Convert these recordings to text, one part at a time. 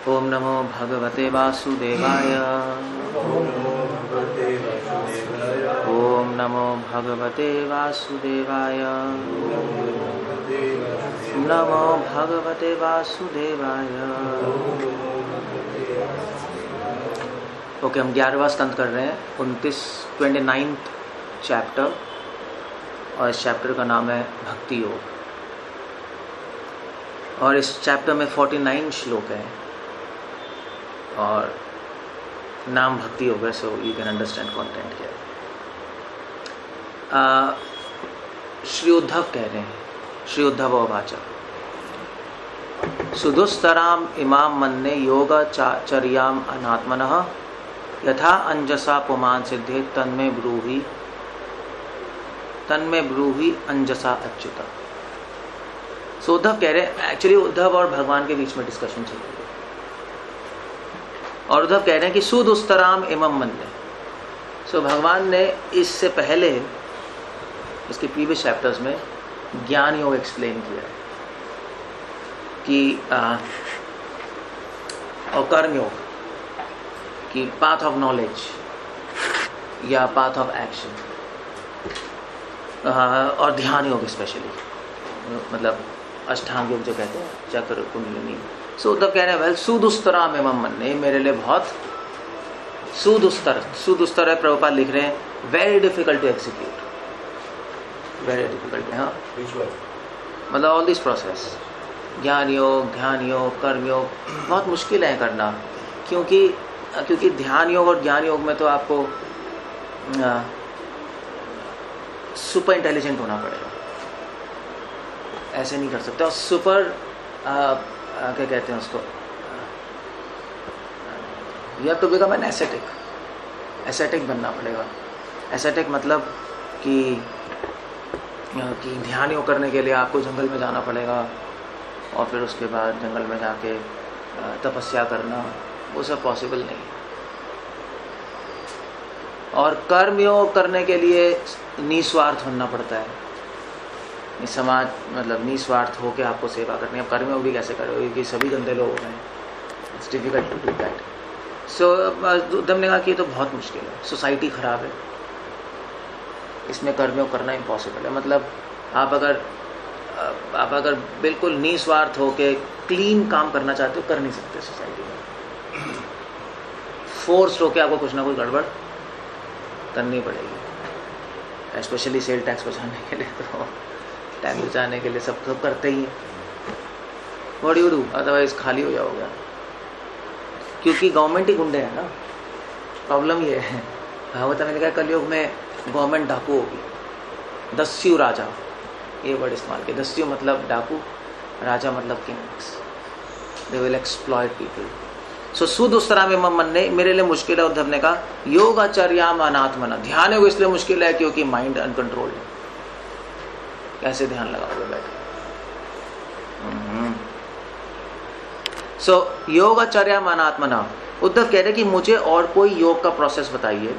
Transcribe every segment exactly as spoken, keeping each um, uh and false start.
ओम नमो भगवते वासुदेवाय। ओम नमो भगवते वासुदेवाय। नमो भगवते वासुदेवाय। ओके, हम ग्यारहवां स्कंद कर रहे हैं, उनतीस ट्वेंटी नाइन्थ चैप्टर, और इस चैप्टर का नाम है भक्ति योग। और इस चैप्टर में उनचास श्लोक हैं और नाम भक्ति योग है, so you can understand content क्या है। श्री उद्धव कह रहे हैं, श्री उद्धव वाचा सुदुस्तराम इमाम मन्ने योगाचर्याम अनात्मनः यथा अंजसा पुमान सिद्धे तन्मे ब्रूहि तन्मे ब्रूहि अंजसा अच्युता। सो उद्धव कह रहे हैं, एक्चुअली उद्धव और भगवान के बीच में डिस्कशन चल रही है, और उद्धव कह रहे हैं कि सुदुस्तराम इमम मन्ने। सो भगवान ने इससे पहले, इसके प्रीवियस चैप्टर्स में ज्ञान योग एक्सप्लेन किया है कि आ, और कर्म योग कि पाथ ऑफ नॉलेज या पाथ ऑफ एक्शन, और ध्यान योग स्पेशली, मतलब अष्टांग योग जो कहते हैं, चक्र कुंडलिनी। सो उद्धव कह रहे हैं, वेल सुदुस्तराम एवं मन्ने, मेरे लिए बहुत सुदुस्तर, सुदुस्तर है, प्रभुपाद लिख रहे हैं, very difficult to execute, very difficult. हाँ, मतलब ऑल दिस प्रोसेस, ज्ञान योग, ध्यान योग, कर्म योग बहुत मुश्किल है करना, क्योंकि क्योंकि ध्यान योग और ज्ञान योग में तो आपको सुपर इंटेलिजेंट होना पड़ेगा, ऐसे नहीं कर सकते। और सुपर क्या कहते हैं उसको, you have to become an ascetic, ascetic बनना पड़ेगा। एसेटिक मतलब कि कि ध्यान योग करने के लिए आपको जंगल में जाना पड़ेगा, और फिर उसके बाद जंगल में जाके तपस्या करना, वो सब पॉसिबल नहीं। और कर्म योग करने के लिए निस्वार्थ होना पड़ता है, समाज मतलब निस्वार्थ होकर आपको सेवा करनी है। कर्म योग भी कैसे करोगे, क्योंकि सभी गंदे लोग हैं, it's difficult to do that. So Uddhava ने कहा कि ये तो बहुत मुश्किल है, सोसाइटी खराब है, इसमें कर्म योग करना इम्पॉसिबल है। मतलब आप अगर आप अगर बिल्कुल निस्वार्थ होके क्लीन काम करना चाहते हो, कर नहीं सकते सोसाइटी में। फोर्स होके आपको कुछ ना कुछ गड़बड़ करनी पड़ेगी, स्पेशली सेल टैक्स बचाने के लिए, तो टैक्स बचाने के लिए सब सब करते ही हैं। What do you do, otherwise खाली हो जाओगे, क्योंकि गवर्नमेंट ही गुंडे हैं ना। प्रॉब्लम ये है, भागवत में लिखा है कलयुग में गवर्नमेंट डाकू होगी। दस्यु राजा, ये वर्ड इस्तेमाल किया, दस्यु मतलब डाकू, राजा मतलब kings, they will exploit people. So सुदुस्तराम एवं मन्ने, मेरे लिए मुश्किल है, उद्धव ने कहा। योगाचर्याम अनात्मना, ध्यान योग इसलिए मुश्किल है क्योंकि माइंड अनकंट्रोल्ड है, कैसे ध्यान लगाओगे बैठे। सो योगाचर्याम अनात्मना, उद्धव कह रहे कि मुझे और कोई योग का प्रोसेस बताइए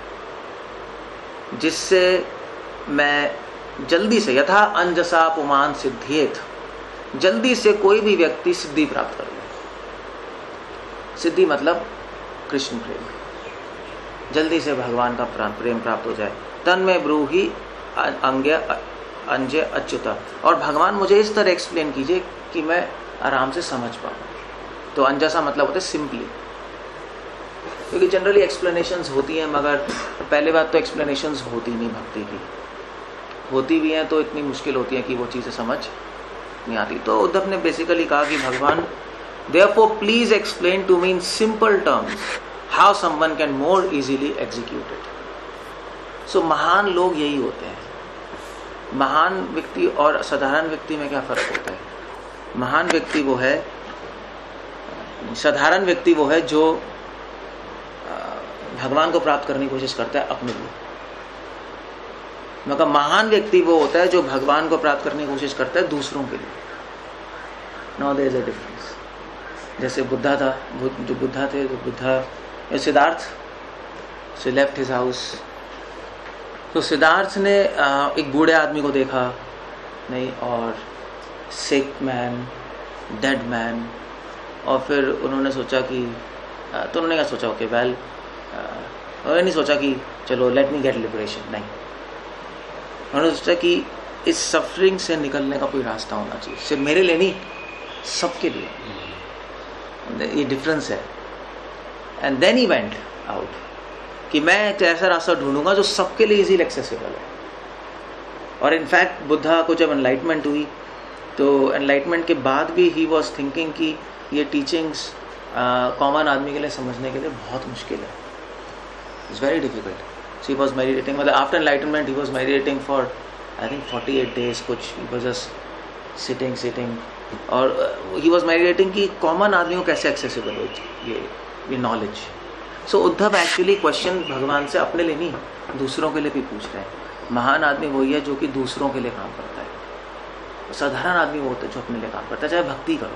जिससे मैं जल्दी से, यथा अंजसा पुमान सिद्ध्येत, जल्दी से कोई भी व्यक्ति सिद्धि प्राप्त कर ले। सिद्धि मतलब कृष्ण प्रेम, जल्दी से भगवान का प्रेम प्राप्त हो जाए। तन में ब्रूहि अंग्य अंजय अच्युता, और भगवान मुझे इस तरह एक्सप्लेन कीजिए कि मैं आराम से समझ पाऊँ। तो अंजसा मतलब होता है सिंपली, क्योंकि जनरली एक्सप्लेनेशंस होती हैं, मगर पहले बात तो एक्सप्लेनेशंस होती नहीं भक्ति की, होती भी हैं तो इतनी मुश्किल होती है कि वो चीज़ें समझ नहीं आती। तो उद्धव ने बेसिकली कहा कि भगवान, therefore please explain to me in simple terms how someone can more easily execute it. So महान लोग यही होते हैं। महान व्यक्ति और साधारण व्यक्ति में क्या फर्क होता है? महान व्यक्ति वो है, साधारण व्यक्ति वो है जो भगवान को प्राप्त करने की कोशिश करता है अपने लिए, मगर महान व्यक्ति वो होता है जो भगवान को प्राप्त करने की कोशिश करता है दूसरों के लिए। Now there is a difference. जैसे बुद्धा था, जो बुद्धा थे, जो बुद्धा सिद्धार्थ से लेफ्ट हिज हाउस, तो सिद्धार्थ ने एक बूढ़े आदमी को देखा नहीं, और सिक मैन, डेड मैन, और फिर उन्होंने सोचा कि तो उन्होंने क्या सोचा, ओके वेल, उन्होंने नहीं सोचा कि चलो लेट मी गेट लिबरेशन, नहीं, उन्होंने सोचा कि इस सफरिंग से निकलने का कोई रास्ता होना चाहिए, सिर्फ मेरे लिए नहीं, सबके लिए, ये डिफरेंस है। And then he went out कि मैं एक ऐसा रास्ता ढूंढूंगा जो सबके लिए इजीली एक्सेसिबल है। और इनफैक्ट बुद्धा को जब एनलाइटमेंट हुई तो एनलाइटमेंट के बाद भी ही वॉज थिंकिंग कि ये टीचिंग्स कॉमन आदमी के लिए समझने के लिए बहुत मुश्किल है, it's very difficult. She was meditating, मतलब after enlightenment he was meditating for I think forty eight days कुछ, he was just sitting sitting और ही वॉज मेडिटेटिंग कि कॉमन आदमी को कैसे एक्सेसिबल हो ये ये knowledge. So Uddhava actually question भगवान से अपने लिए नहीं, दूसरों के लिए भी पूछ रहे हैं। महान आदमी वही है जो कि दूसरों के लिए काम करता है, साधारण आदमी वो होता है जो अपने लिए काम करता है, चाहे भक्ति करो।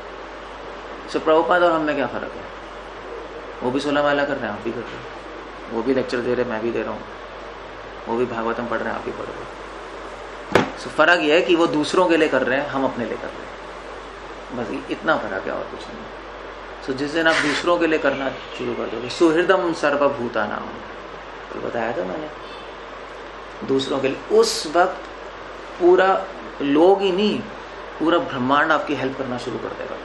सो प्रभुपाद और हम में क्या फ़र्क है, वो भी सोलह माला कर रहे हैं, आप भी कर रहे हैं, वो भी लेक्चर दे रहे हैं, मैं भी दे रहा हूँ, वो भी भागवतम पढ़ रहे हैं, आप भी पढ़ रहे हैं। सो फर्क ये है कि वो दूसरों के लिए कर रहे हैं, हम अपने लिए कर रहे हैं, बस इतना फर्क है और कुछ नहीं। सो जिस दिन आप दूसरों के लिए करना शुरू कर दोगे, सुहृदम सर्वभूता नाम, तो बताया था मैंने, दूसरों के लिए, उस वक्त पूरा लोग ही नहीं, पूरा ब्रह्मांड आपकी हेल्प करना शुरू कर देगा,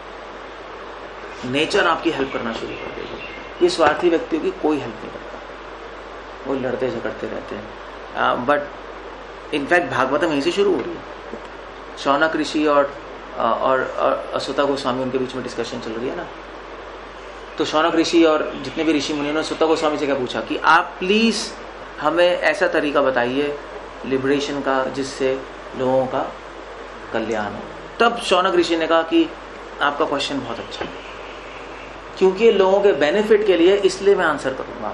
नेचर आपकी हेल्प करना शुरू कर देगा। ये स्वार्थी व्यक्तियों की कोई हेल्प नहीं करता, वो लड़ते झगड़ते रहते हैं। बट इनफैक्ट भागवतम यहीं से शुरू हो रही है। शौनक ऋषि और और, और असुता गोस्वामी, उनके बीच में डिस्कशन चल रही है ना, तो शौनक ऋषि और जितने भी ऋषि मुनि, उन्होंने सुता गोस्वामी से क्या पूछा कि आप प्लीज हमें ऐसा तरीका बताइए लिबरेशन का जिससे लोगों का कल्याण हो। तब शौनक ऋषि ने कहा कि आपका क्वेश्चन बहुत अच्छा है, क्योंकि लोगों के बेनिफिट के लिए, इसलिए मैं आंसर करूंगा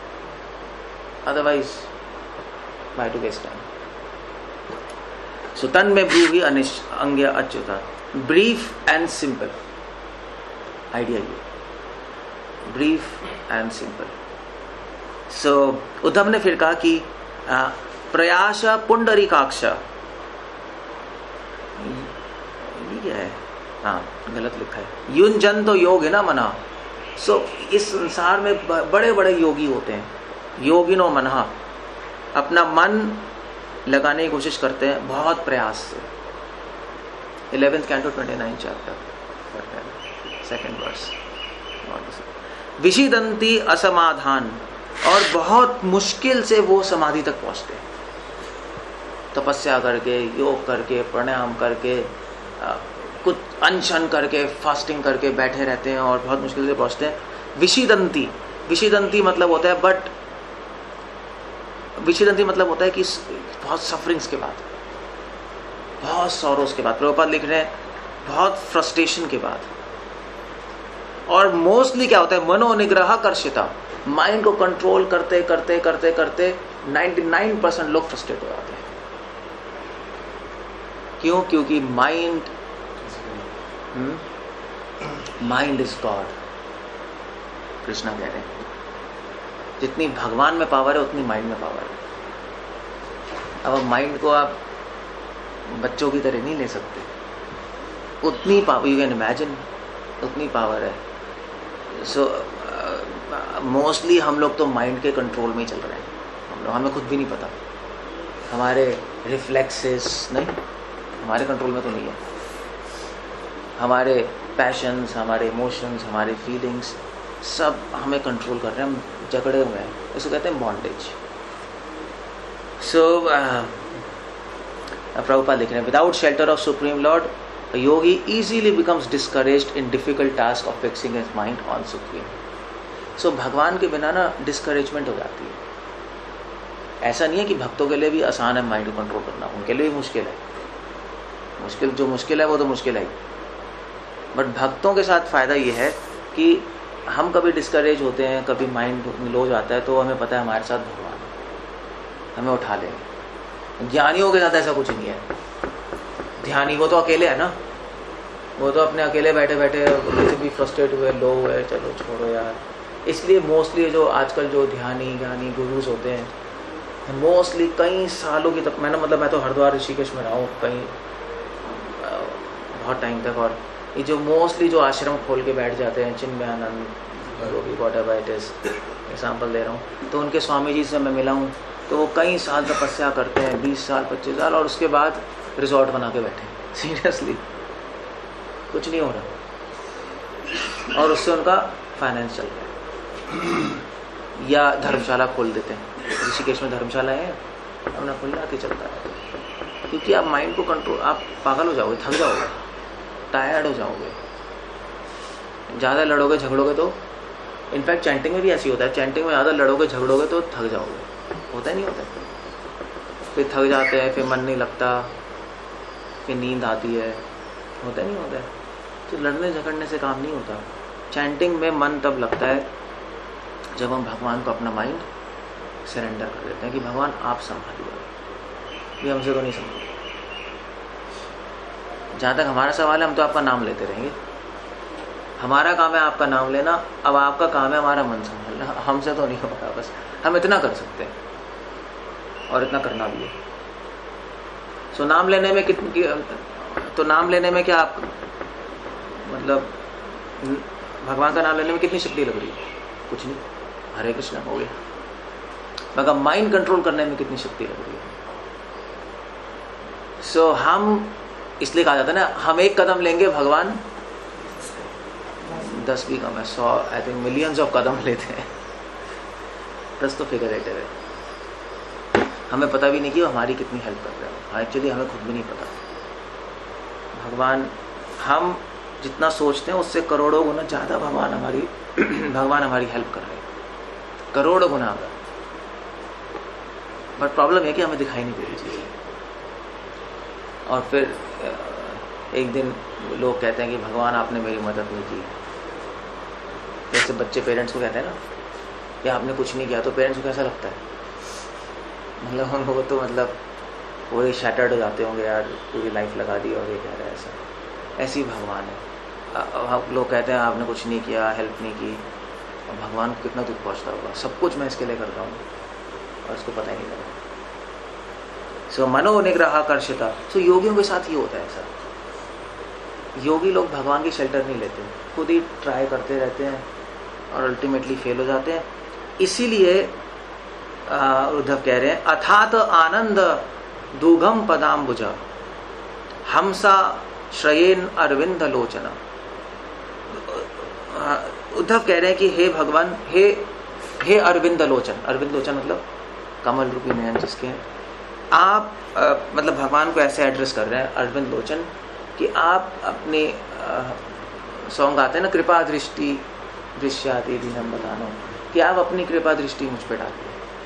आपको, otherwise why to waste time. So तन में ब्रूहि अंग्य Achyuta, brief and simple idea, ये brief and simple. So Uddhava ने फिर कहा कि आ, प्रयास पुंडरीकाक्ष, ये क्या है, हाँ गलत लिखा है, युंजन तो योग है ना मना। सो so, इस संसार में बड़े बड़े योगी होते हैं, योगिनो मनहा, अपना मन लगाने की कोशिश करते हैं बहुत प्रयास से। Eleventh canto twenty nine chapter second verse, विशिदंती असमाधान, और बहुत मुश्किल से वो समाधि तक पहुंचते हैं, तपस्या करके, योग करके, प्राणायाम करके, आ, कुछ अनशन करके, फास्टिंग करके बैठे रहते हैं और बहुत मुश्किल से पहुंचते हैं। विशिदंती, विशिदंती मतलब होता है, बट विशिदंती मतलब होता है कि बहुत सफरिंग्स के बाद, बहुत सॉरोस के बाद, प्रभुपाद लिख रहे हैं बहुत फ्रस्ट्रेशन के बाद। और मोस्टली क्या होता है, मनोनिग्रह कर्षिता, माइंड को कंट्रोल करते करते करते करते निन्यानवे परसेंट लोग फ्रस्ट्रेट हो जाते हैं। क्यों? क्योंकि mind mind is God, Krishna कह रहे हैं। जितनी भगवान में पावर है उतनी माइंड में पावर है। अब माइंड को आप बच्चों की तरह नहीं ले सकते, उतनी पावर, यू कैन इमेजिन, उतनी पावर है। सो मोस्टली हम लोग तो माइंड के कंट्रोल में ही चल रहे हैं, हम लोग, हमें खुद भी नहीं पता, हमारे रिफ्लेक्सेस नहीं हमारे कंट्रोल में तो नहीं है, हमारे पैशंस, हमारे इमोशंस, हमारे फीलिंग्स सब हमें कंट्रोल कर रहे हैं, हम जकड़े हुए हैं, इसको कहते हैं बॉन्डेज। सो प्रभुपाद लिख रहे हैं, without shelter of supreme lord a yogi easily becomes discouraged in difficult task of fixing his mind on supreme. So भगवान के बिना ना डिस्करेजमेंट हो जाती है। ऐसा नहीं है कि भक्तों के लिए भी आसान है माइंड को कंट्रोल करना, उनके लिए भी मुश्किल है, मुश्किल जो मुश्किल है वो तो मुश्किल है ही। बट भक्तों के साथ फायदा ये है कि हम कभी डिस्करेज होते हैं, कभी माइंड लो जाता है, तो हमें पता है हमारे साथ भगवान हमें उठा लेंगे। ज्ञानियों के साथ ऐसा कुछ नहीं है। ध्यानी वो तो अकेले है ना, वो तो अपने अकेले बैठे बैठे किसी भी फ्रस्ट्रेट हुए, लो हुए, चलो छोड़ो यार। इसलिए मोस्टली जो आजकल जो ध्यानी ज्ञानी गुरुज होते हैं, मोस्टली कई सालों की तक, मैंने मतलब मैं तो हरिद्वार ऋषिकेश में रहा हूँ कई बहुत टाइम तक, और ये जो मोस्टली जो आश्रम खोल के बैठ जाते हैं, Chinmayananda, yogi, whatever it is, example दे रहा हूँ, तो उनके स्वामी जी से मैं मिला हूँ, तो वो कई साल तपस्या करते हैं, बीस साल पच्चीस साल, और उसके बाद रिजॉर्ट बना के बैठे। सीरियसली कुछ नहीं हो रहा, और उससे उनका फाइनेंस चल रहा है। या धर्मशाला खोल देते हैं, ऋषिकेश में धर्मशाला है, अपना खुला के चलता है, क्योंकि आप माइंड को कंट्रोल, आप पागल हो जाओगे, थक जाओगे, टायर्ड हो जाओगे, ज़्यादा लड़ोगे झगड़ोगे तो, इनफैक्ट चैंटिंग में भी ऐसी होता है, चैंटिंग में ज़्यादा लड़ोगे झगड़ोगे तो थक जाओगे, होता ही नहीं होता, फिर थक जाते हैं, फिर मन नहीं लगता, फिर नींद आती है, होता ही नहीं होता है। तो लड़ने झगड़ने से काम नहीं होता। चैंटिंग में मन तब लगता है जब हम भगवान को अपना माइंड सरेंडर कर देते हैं कि भगवान आप संभालिए, ये हमसे तो नहीं संभल। जहाँ तक हमारा सवाल है, हम तो आपका नाम लेते रहेंगे, हमारा काम है आपका नाम लेना, अब आपका काम है हमारा मन संभालना, हमसे तो नहीं होगा। बस हम इतना कर सकते हैं, और इतना करना भी है। सो नाम लेने में कितनी, तो नाम लेने में क्या आप मतलब भगवान का नाम लेने में कितनी शक्ति लग रही है? कुछ नहीं, हरे कृष्णा हो गया। मगर माइंड कंट्रोल करने में कितनी शक्ति लग रही है? सो so, हम इसलिए कहा जाता है ना, हम एक कदम लेंगे, भगवान दस भी कम है, सौ, आई थिंक मिलियंस ऑफ कदम लेते हैं। दस तो फिगरेटिव है, हमें पता भी नहीं कि वो हमारी कितनी हेल्प कर रहे हैं। एक्चुअली हमें खुद भी नहीं पता। भगवान, हम जितना सोचते हैं उससे करोड़ों गुना ज़्यादा भगवान हमारी भगवान हमारी हेल्प कर रहे हैं, करोड़ों गुना अगर। बट प्रॉब्लम है कि हमें दिखाई नहीं दे रही चीज़ें। और फिर एक दिन लोग कहते हैं कि भगवान आपने मेरी मदद नहीं की। जैसे बच्चे पेरेंट्स को कहते हैं ना कि आपने कुछ नहीं किया, तो पेरेंट्स को कैसा लगता है? मतलब हम वो तो मतलब पूरे शैटर्ड हो जाते होंगे, यार पूरी लाइफ लगा दी और ये कह रहा है ऐसा। ऐसी भगवान है। हम लोग कहते हैं आपने कुछ नहीं किया, हेल्प नहीं की, और भगवान को कितना दुख पहुँचता होगा। सब कुछ मैं इसके लिए करता हूँ और इसको पता ही नहीं लगा। सो मनो निग्रहाकर्षिता। सो योगियों के साथ ही होता है ऐसा। योगी लोग भगवान की शेल्टर नहीं लेते, खुद ही ट्राई करते रहते हैं और अल्टीमेटली फेल हो जाते हैं। इसीलिए उद्धव कह रहे हैं, अथात आनंद दुघम पदाम्बुजा हमसा श्रयेन अरविंद लोचना। उद्धव कह रहे हैं कि हे भगवान, हे हे अरविंद लोचन। अरविंद लोचन मतलब कमल रूपी नयन जिसके हैं। आप आ, मतलब भगवान को ऐसे एड्रेस कर रहे हैं, अरविंद लोचन, कि आप अपने सॉन्ग आते हैं ना, कृपा दृष्टि दृश्याति दीनम बतानो, कि आप अपनी कृपा दृष्टि मुझ पे डालिए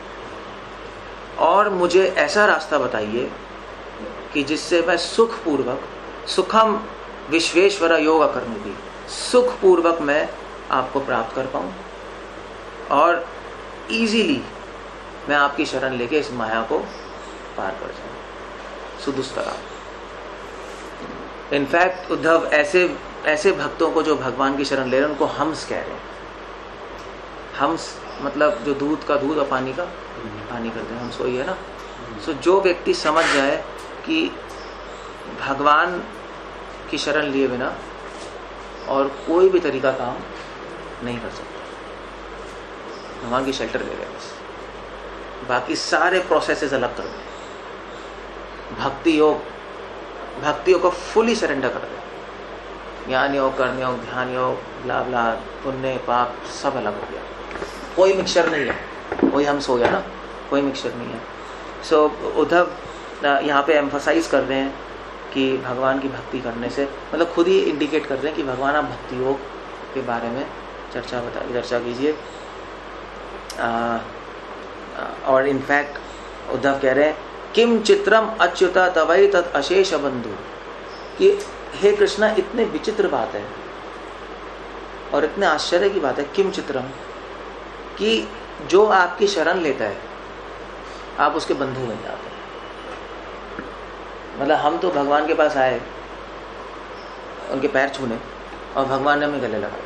और मुझे ऐसा रास्ता बताइए कि जिससे मैं सुखपूर्वक, सुखम विश्वेश्वर योग करने की, सुखपूर्वक मैं आपको प्राप्त कर पाऊँ और इजीली मैं आपकी शरण लेके इस माया को पार कर जाऊँ सुदुस्तरा। इनफैक्ट उद्धव ऐसे ऐसे भक्तों को जो भगवान की शरण ले रहे हैं उनको हम्स कह रहे हैं। हम्स मतलब जो दूध का दूध और पानी का पानी करते हैं, हम्स वही है ना। सो जो व्यक्ति समझ जाए कि भगवान की शरण लिए बिना और कोई भी तरीका काम नहीं कर सकता, भगवान की शेल्टर ले रहे हैं बस, बाकी सारे प्रोसेसेस अलग कर दें। भक्ति योग भक्ति योग को फुली सरेंडर कर दें। ज्ञान योग, कर्म योग, ध्यान योग, ब्ला ब्ला, पुण्य पाप सब अलग हो गया, कोई मिक्सचर नहीं है। कोई हम सो गया ना, कोई मिक्सचर नहीं है। सो so, उद्धव यहाँ पे एम्फसाइज कर रहे हैं कि भगवान की भक्ति करने से, मतलब खुद ही इंडिकेट कर रहे हैं कि भगवान आप भक्ति योग के बारे में चर्चा बता चर्चा कीजिए। और इनफैक्ट उद्धव कह रहे हैं, किम चित्रम अच्युता तवई तत् अशेष बंधु, कि हे कृष्णा इतने विचित्र बात है और इतने आश्चर्य की बात है, किम चित्रम, कि जो आपकी शरण लेता है आप उसके बंधु बन जाते हैं। मतलब हम तो भगवान के पास आए, उनके पैर छूने, और भगवान ने हमें गले लगाया।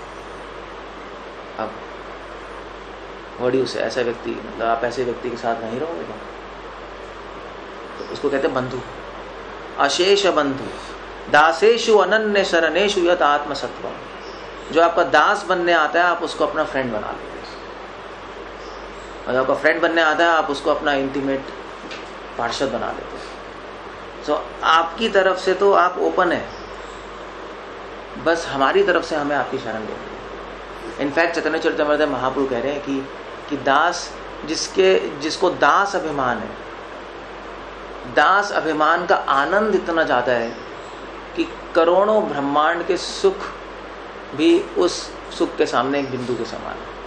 अब वड़ी से ऐसा व्यक्ति, मतलब आप ऐसे व्यक्ति के साथ नहीं रहोगे, तो उसको कहते हैं बंधु, अशेष बंधु। दासेषु अनन्य शरणेषु यत आत्मसत्वम, जो आपका दास बनने आता है आप उसको अपना फ्रेंड बना लेते हैं, और जो आपका फ्रेंड बनने आता है आप उसको अपना इंटीमेट पार्षद बना लेते हैं। सो so, आपकी तरफ से तो आप ओपन है, बस हमारी तरफ से हमें आपकी शरण लेनी है। इनफैक्ट चैतन्य चरितमृत महाप्रभु कह रहे हैं कि कि दास जिसके जिसको दास अभिमान है, दास अभिमान का आनंद इतना ज़्यादा है कि करोड़ों ब्रह्मांड के सुख भी उस सुख के सामने एक बिंदु के समान है।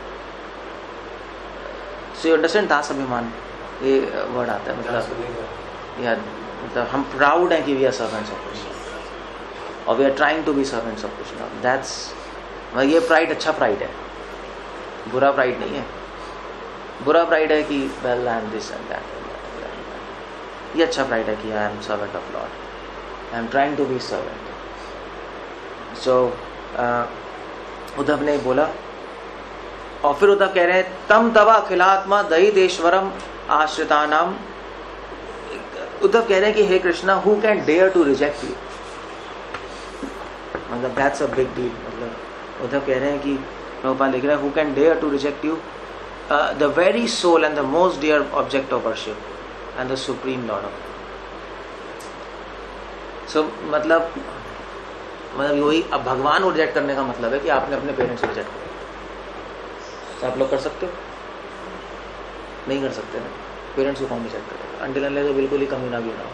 सो यू अंडरस्टैंड, दास अभिमान ये वर्ड आता है, मतलब या मतलब हम प्राउड हैं कि we are servants of Krishna और we are trying to be servants of Krishna. That's, ये प्राइड अच्छा प्राइड है, बुरा प्राइड नहीं है। बुरा प्राइड है कि well I am this and that, ये अच्छा प्राइड है कि I am servant of lord, I am trying to be servant. So Uddhava ने बोला, और फिर उद्धव कह रहे हैं तम तवा अखिलात्मा दही देश्वरम आश्रितानाम। उद्धव कह रहे हैं कि हे Krishna, who can dare to reject you, मतलब दैट्स अ बिग डील। मतलब उद्धव कह रहे हैं कि प्रभुपाद लिख रहे हैं, who can dare to reject you the very soul and the most dear object of worship and the supreme lord of. So मतलब मतलब वही, अब भगवान को रिजेक्ट करने का मतलब है कि आपने अपने पेरेंट्स को रिजेक्ट किया। तो आप लोग कर सकते हो? नहीं कर सकते ना, पेरेंट्स को कौन रिजेक्ट करेगा, अंटिल अनलेस तो बिल्कुल ही कमी ना भी ना हो।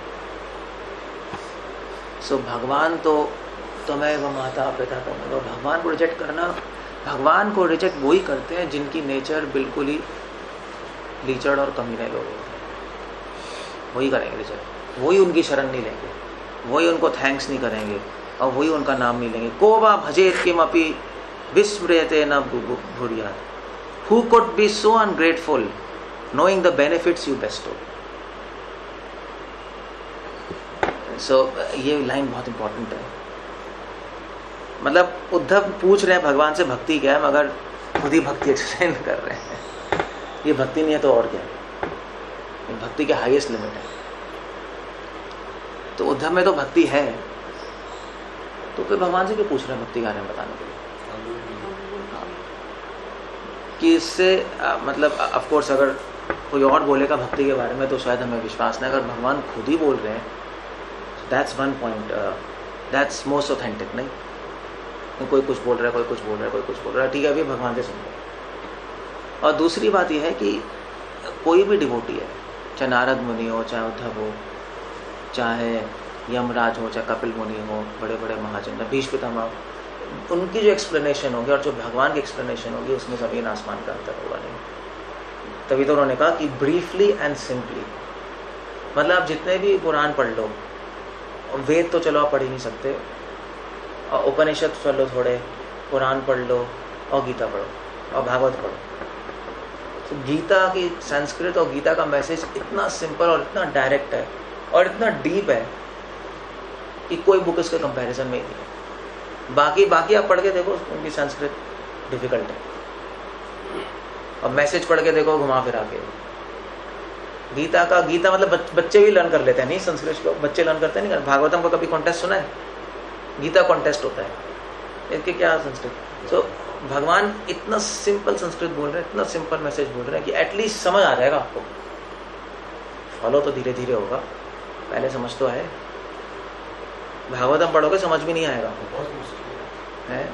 सो भगवान तो तुम्हें वो माता पिता तुम्हें, तो भगवान को रिजेक्ट करना, भगवान को रिजेक्ट वही करते हैं जिनकी नेचर बिल्कुल ही लीचड़ और कमीने लोग होते हैं, वही करेंगे रिजेक्ट, वही उनकी शरण नहीं लेंगे, वही उनको थैंक्स नहीं करेंगे और वही उनका नाम नहीं लेंगे। को वा भजेत किमपि विस्मृयते न भूयात्, who could be so ungrateful knowing the benefits you bestow। So so, ये लाइन बहुत इंपॉर्टेंट है। मतलब उद्धव पूछ रहे हैं भगवान से भक्ति क्या है, मगर खुद ही भक्ति एक्सप्लेन कर रहे हैं। ये भक्ति नहीं है तो और क्या है, ये भक्ति के हाईएस्ट लिमिट है। तो उद्धव में तो भक्ति है, तो फिर भगवान से क्यों पूछ रहे हैं भक्ति के बारे में बताने के लिए? कि इससे मतलब ऑफ कोर्स अगर कोई और बोलेगा भक्ति के बारे में तो शायद हमें विश्वास नहीं, अगर भगवान खुद ही बोल रहे हैं that's one point, that's most authentic. नहीं कोई कुछ बोल रहा है, कोई कुछ बोल रहा है, कोई कुछ बोल रहा है, ठीक है अभी भगवान से सुन लो। और दूसरी बात यह है कि कोई भी डिवोटी है, चाहे नारद मुनि हो, चाहे उद्धव हो, चाहे यमराज हो, चाहे कपिल मुनि हो, बड़े बड़े महाजन, भीष्म पितामह, उनकी जो एक्सप्लेनेशन होगी और जो भगवान की एक्सप्लेनेशन होगी उसमें जमीन आसमान का अंतर होगा नहीं। तभी तो उन्होंने कहा कि ब्रीफली एंड सिंपली, मतलब आप जितने भी पुराण पढ़ लो, वेद तो चलो आप पढ़ ही नहीं सकते, और उपनिषद पढ़ लो थोड़े, पुराण पढ़ लो और गीता पढ़ो और भागवत पढ़ो। तो गीता की संस्कृत और गीता का मैसेज इतना सिंपल और इतना डायरेक्ट है और इतना डीप है कि कोई बुक इसके कंपैरिजन में ही नहीं है। बाकी बाकी आप पढ़ के देखो, उनकी संस्कृत डिफिकल्ट है, और मैसेज पढ़ के देखो घुमा फिरा के। गीता का गीता मतलब बच्चे भी लर्न कर लेते हैं, नहीं संस्कृत श्लोक बच्चे लर्न करते नहीं। भागवतम का कभी कॉन्टेस्ट सुना है? गीता कॉन्टेस्ट होता है, इसके क्या संस्कृत। सो so, भगवान इतना सिंपल संस्कृत बोल रहे हैं, इतना सिंपल मैसेज बोल रहे हैं कि एटलीस्ट समझ आ जाएगा आपको। फॉलो तो धीरे धीरे होगा, पहले समझ तो आए। भागवतम पढ़ोगे समझ भी नहीं आएगा है?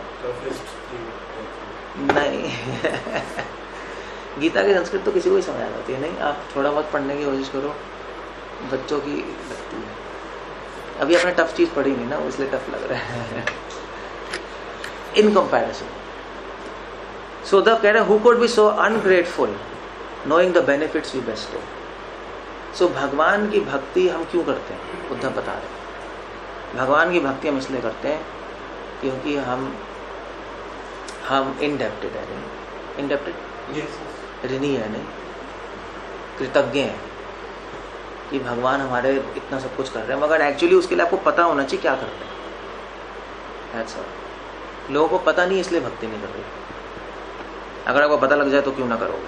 नहीं गीता की संस्कृत तो किसी को ही समझ आ जाती है। नहीं, आप थोड़ा बहुत पढ़ने की कोशिश करो, बच्चों की लगती है। अभी आपने टफ चीज पढ़ी नहीं ना, इसलिए टफ लग रहा है इन कंपैरिजन। सो उद्धव कह रहे हैं, who could be so ungrateful knowing the benefits we bestow. So भगवान की भक्ति हम क्यों करते हैं? उद्धव बता रहे हैं भगवान की भक्ति हम इसलिए करते हैं क्योंकि हम हम इंडेप्टेड है। नहीं इंडेप्टेड ऋणी है, नहीं कृतज्ञ है कि भगवान हमारे इतना सब कुछ कर रहे हैं, मगर एक्चुअली उसके लिए आपको पता होना चाहिए क्या करते हैं। That's all। लोगों को पता नहीं इसलिए भक्ति नहीं कर रही। अगर आपको पता लग जाए तो क्यों ना करोगे।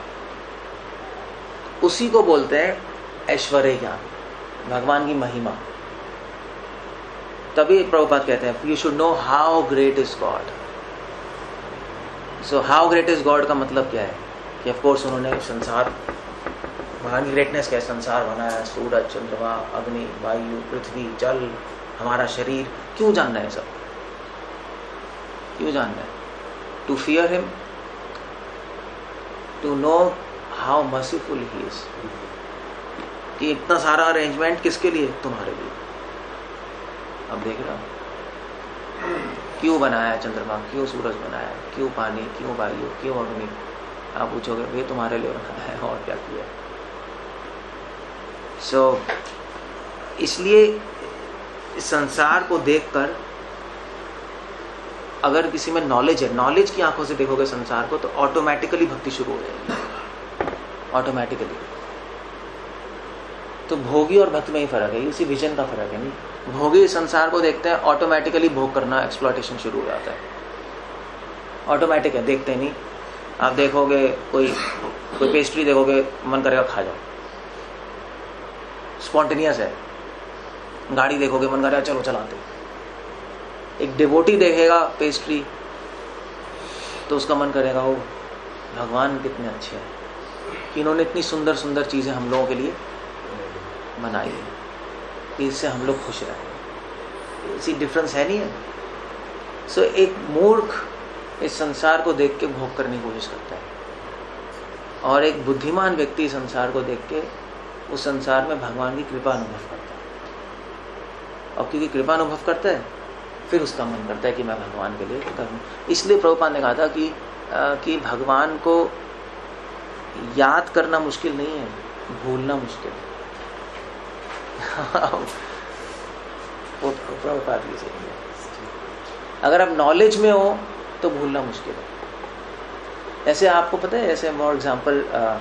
उसी को बोलते हैं ऐश्वर्य ज्ञान, भगवान की महिमा। तभी प्रभुपाद कहते हैं you should know how great is God. So how great is God का मतलब क्या है कि ऑफ कोर्स उन्होंने संसार, भगवान की ग्रेटनेस क्या है, संसार बनाया, सूरज, चंद्रमा, अग्नि, वायु, पृथ्वी, जल, हमारा शरीर. क्यों जानना है सब? क्यों जानना है? To fear him, to know how merciful he is. कि इतना सारा अरेंजमेंट किसके लिए? तुम्हारे लिए. अब देख रहा हूं क्यों बनाया चंद्रमा, क्यों सूरज बनाया, क्यों पानी, क्यों वायु, क्यों अग्नि. आप पूछोगे वे तुम्हारे लिए बनाया है और क्या किया. सो so, इसलिए इस संसार को देखकर अगर किसी में नॉलेज है, नॉलेज की आंखों से देखोगे संसार को, तो ऑटोमेटिकली भक्ति शुरू हो जाएगी. ऑटोमेटिकली. तो भोगी और भक्त में ही फर्क है, उसी विजन का फर्क है. नहीं, भोगी संसार को देखते हैं, ऑटोमेटिकली भोग करना, एक्सप्लॉयटेशन शुरू हो जाता है. ऑटोमेटिक है, देखते नहीं. आप देखोगे कोई कोई पेस्ट्री देखोगे, मन करेगा खा जाओ, स्पॉन्टेनियस है. गाड़ी देखोगे, मन करेगा चलो चलाते. एक डिवोटी देखेगा पेस्ट्री तो उसका मन करेगा ओ भगवान कितने अच्छे हैं कि इन्होंने इतनी सुंदर सुंदर चीजें हम लोगों के लिए बनाई है, कि इससे हम लोग खुश रहें. इसी डिफरेंस है नहीं है. सो so, एक मूर्ख इस संसार को देख के भोग करने की कोशिश करता है, और एक बुद्धिमान व्यक्ति संसार को देख के उस संसार में भगवान की कृपा अनुभव करता है. और क्योंकि कृपा अनुभव करता है, फिर उसका मन करता है कि मैं भगवान के लिए करूं. इसलिए प्रभुपाद ने कहा था कि आ, कि भगवान को याद करना मुश्किल नहीं है, भूलना मुश्किल है. वो प्रभुपाद की सही है. अगर आप नॉलेज में हो तो भूलना मुश्किल है. ऐसे आपको पता है, ऐसे फॉर एग्जाम्पल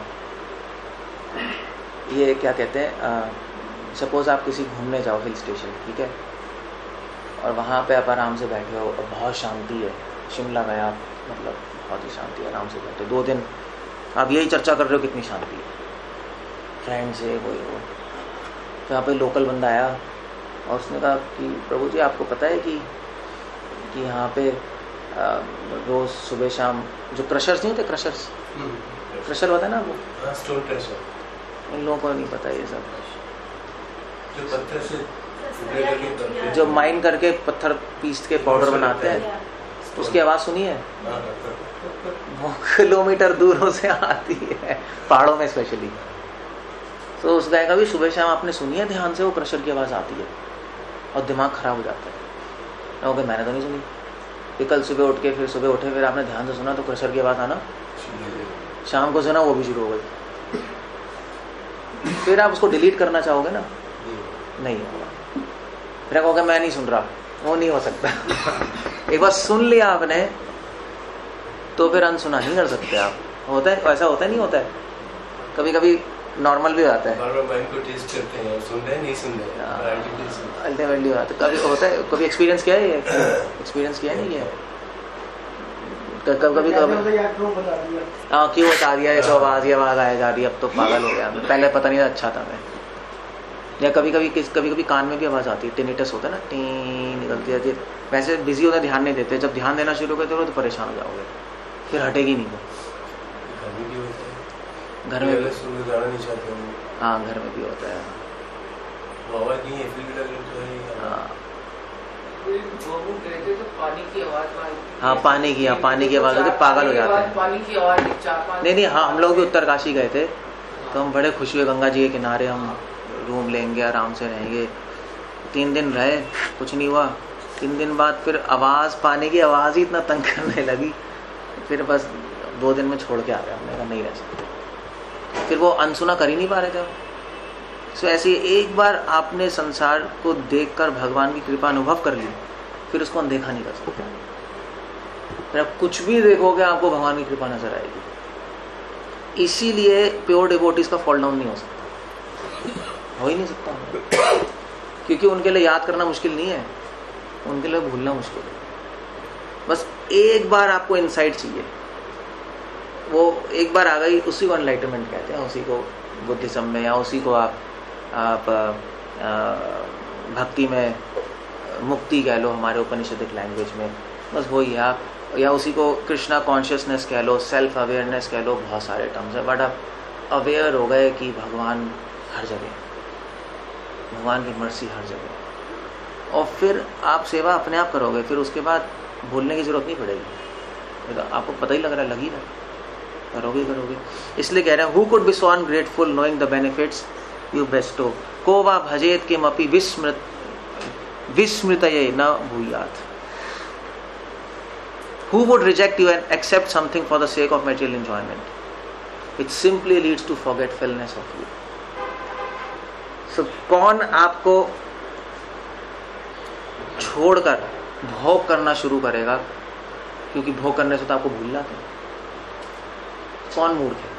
ये क्या कहते हैं, सपोज आप किसी घूमने जाओ हिल स्टेशन, ठीक है, और वहाँ पे आप आराम से बैठे हो और बहुत शांति है. शिमला गए आप, मतलब बहुत ही शांति है, आराम से बैठे दो दिन आप यही चर्चा कर रहे हो कितनी शांति है, फ्रेंड से वो वो. तो यहाँ पे लोकल बंदा आया और उसने कहा कि प्रभु जी आपको पता है कि कि यहाँ पे आ, रोज सुबह शाम जो क्रशर्स नहीं होते, क्रशर्स क्रशर होता है ना, वो स्टोन क्रशर, इन लोगों को नहीं पता ये सब. जो पत्थर से जो माइन करके पत्थर पीस के पाउडर बनाते हैं, उसकी आवाज सुनी है? वो किलोमीटर दूरों से आती है, पहाड़ों में स्पेशली. तो उस गाय का भी सुबह शाम आपने सुनी है ध्यान से, वो क्रशर की आवाज आती है और दिमाग खराब हो जाता है. ओके, मैंने तो नहीं सुनी. फिर कल सुबह उठ के फिर सुबह उठे, फिर आपने ध्यान से सुना तो क्रशर की आवाज आना, शाम को सुना वो भी शुरू हो गई. फिर आप उसको डिलीट करना चाहोगे ना, नहीं होगा. फिर आप कहोगे मैं नहीं सुन रहा, वो नहीं हो सकता. एक बार सुन लिया आपने तो फिर अनसुना नहीं कर सकते आप. होता है ऐसा, होता है नहीं होता है, कभी कभी नॉर्मल भी आता है. बार-बार माइंड को टेस्ट करते हैं, सुन रहे हैं नहीं सुन रहे, अल्टीमेटली होता है. कभी होता है, कभी एक्सपीरियंस किया है ये, एक्सपीरियंस किया नहीं है कभी कभी कभी हाँ क्यों बता दिया ये तो आवाज ही आवाज आया जा रही है, अब तो पागल हो गया, पहले पता नहीं था, अच्छा था मैं. या कभी कभी कभी कभी कान में भी आवाज आती है, टिनिटस होता है ना, टी निकलती है. वैसे बिजी होते ध्यान नहीं देते, जब ध्यान देना शुरू करते हो तो परेशान हो जाओगे, फिर हटेगी नहीं. घर में भी जाना नहीं चाहते. हाँ घर में भी होता है. आवाज नहीं है फिर भी लग रहा है. हाँ पानी की आवाज, हाँ पानी की, हाँ पानी की आवाज होती है, पागल हो जाते हैं. पानी की आवाज नहीं नहीं, हाँ हम लोग भी उत्तरकाशी गए थे तो हम बड़े खुश हुए, गंगा जी के किनारे हम रूम लेंगे, आराम से रहेंगे. तीन दिन रहे, कुछ नहीं हुआ. तीन दिन बाद फिर आवाज़, पानी की आवाज़ ही इतना तंग करने लगी, फिर बस दो दिन में छोड़ के आ गया. हमने कहा नहीं रह सकते. फिर वो अनसुना कर ही नहीं पा रहे थे. सो ऐसे एक बार आपने संसार को देखकर भगवान की कृपा अनुभव कर ली, फिर उसको अनदेखा नहीं कर सकते. फिर आप कुछ भी देखोगे आपको भगवान की कृपा नजर आएगी. इसीलिए प्योर डिवोटीज का फॉल डाउन नहीं हो सकता, हो ही नहीं सकता, क्योंकि उनके लिए याद करना मुश्किल नहीं है, उनके लिए भूलना मुश्किल है. बस एक बार आपको इनसाइट चाहिए, वो एक बार आ गई, उसी को एनलाइटमेंट कहते हैं, उसी को बुद्धिज्म में, या उसी को आप आप आ, भक्ति में मुक्ति कह लो हमारे उपनिषदिक लैंग्वेज में, बस वही है आप, या उसी को कृष्णा कॉन्शियसनेस कह लो, सेल्फ अवेयरनेस कह लो, बहुत सारे टर्म्स है, बट आप अवेयर हो गए कि भगवान हर जगह, भगवान की मर्सी हर जगह, और फिर आप सेवा अपने आप करोगे, फिर उसके बाद बोलने की जरूरत नहीं पड़ेगी, तो आपको पता ही लग रहा है, लग ही रहा है, करोगे करोगे। इसलिए कह रहे हैं who could be so ungrateful knowing the benefits you bestow, को वा भजेत किमपि विस्मृत विस्मृतये न भूयात्। Who would reject you and accept something for the sake of material enjoyment? It simply leads to forgetfulness of you. So, कौन आपको छोड़कर भोग करना शुरू करेगा, क्योंकि भोग करने से तो आपको भूल जाते हैं। कौन मूर्ख है,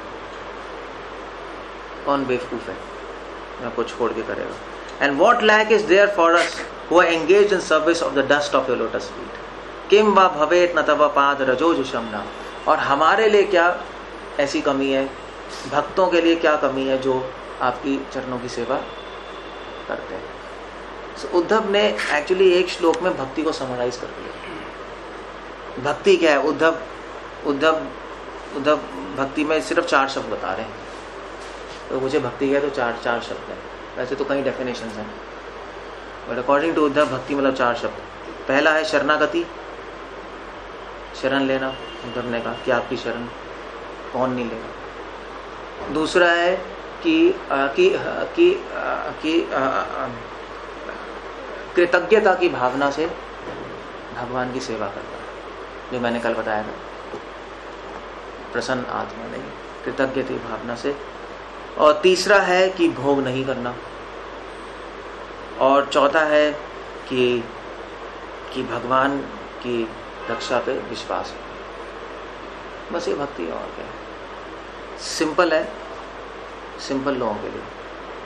कौन बेवकूफ है आपको छोड़ के करेगा। And what lack is there for us who are engaged in service of the dust of your lotus feet? किम वा भवेत न तव पाद रजोजुषम न। और हमारे लिए क्या ऐसी कमी है, भक्तों के लिए क्या कमी है जो आपकी चरणों की सेवा करते हैं। so, उद्धव ने एक्चुअली एक श्लोक में भक्ति को समराइज कर दिया। भक्ति क्या है, उद्धव उद्धव उद्धव भक्ति में सिर्फ चार शब्द बता रहे हैं, तो मुझे भक्ति क्या है तो चार चार शब्द है, वैसे तो कई डेफिनेशंस हैं, बट अकॉर्डिंग टू उद्धव भक्ति मतलब चार शब्द। पहला है शरणागति, शरण लेना, उद्धव ने कहा कि आपकी शरण कौन नहीं लेगा। दूसरा है कि कि कि कि कृतज्ञता की भावना से भगवान की सेवा करना, जो मैंने कल बताया था, प्रसन्न आत्मा नहीं, कृतज्ञता की भावना से। और तीसरा है कि भोग नहीं करना, और चौथा है कि कि भगवान की रक्षा पे विश्वास है। बस ये भक्ति है, और क्या है। सिंपल है, सिंपल लोगों के लिए,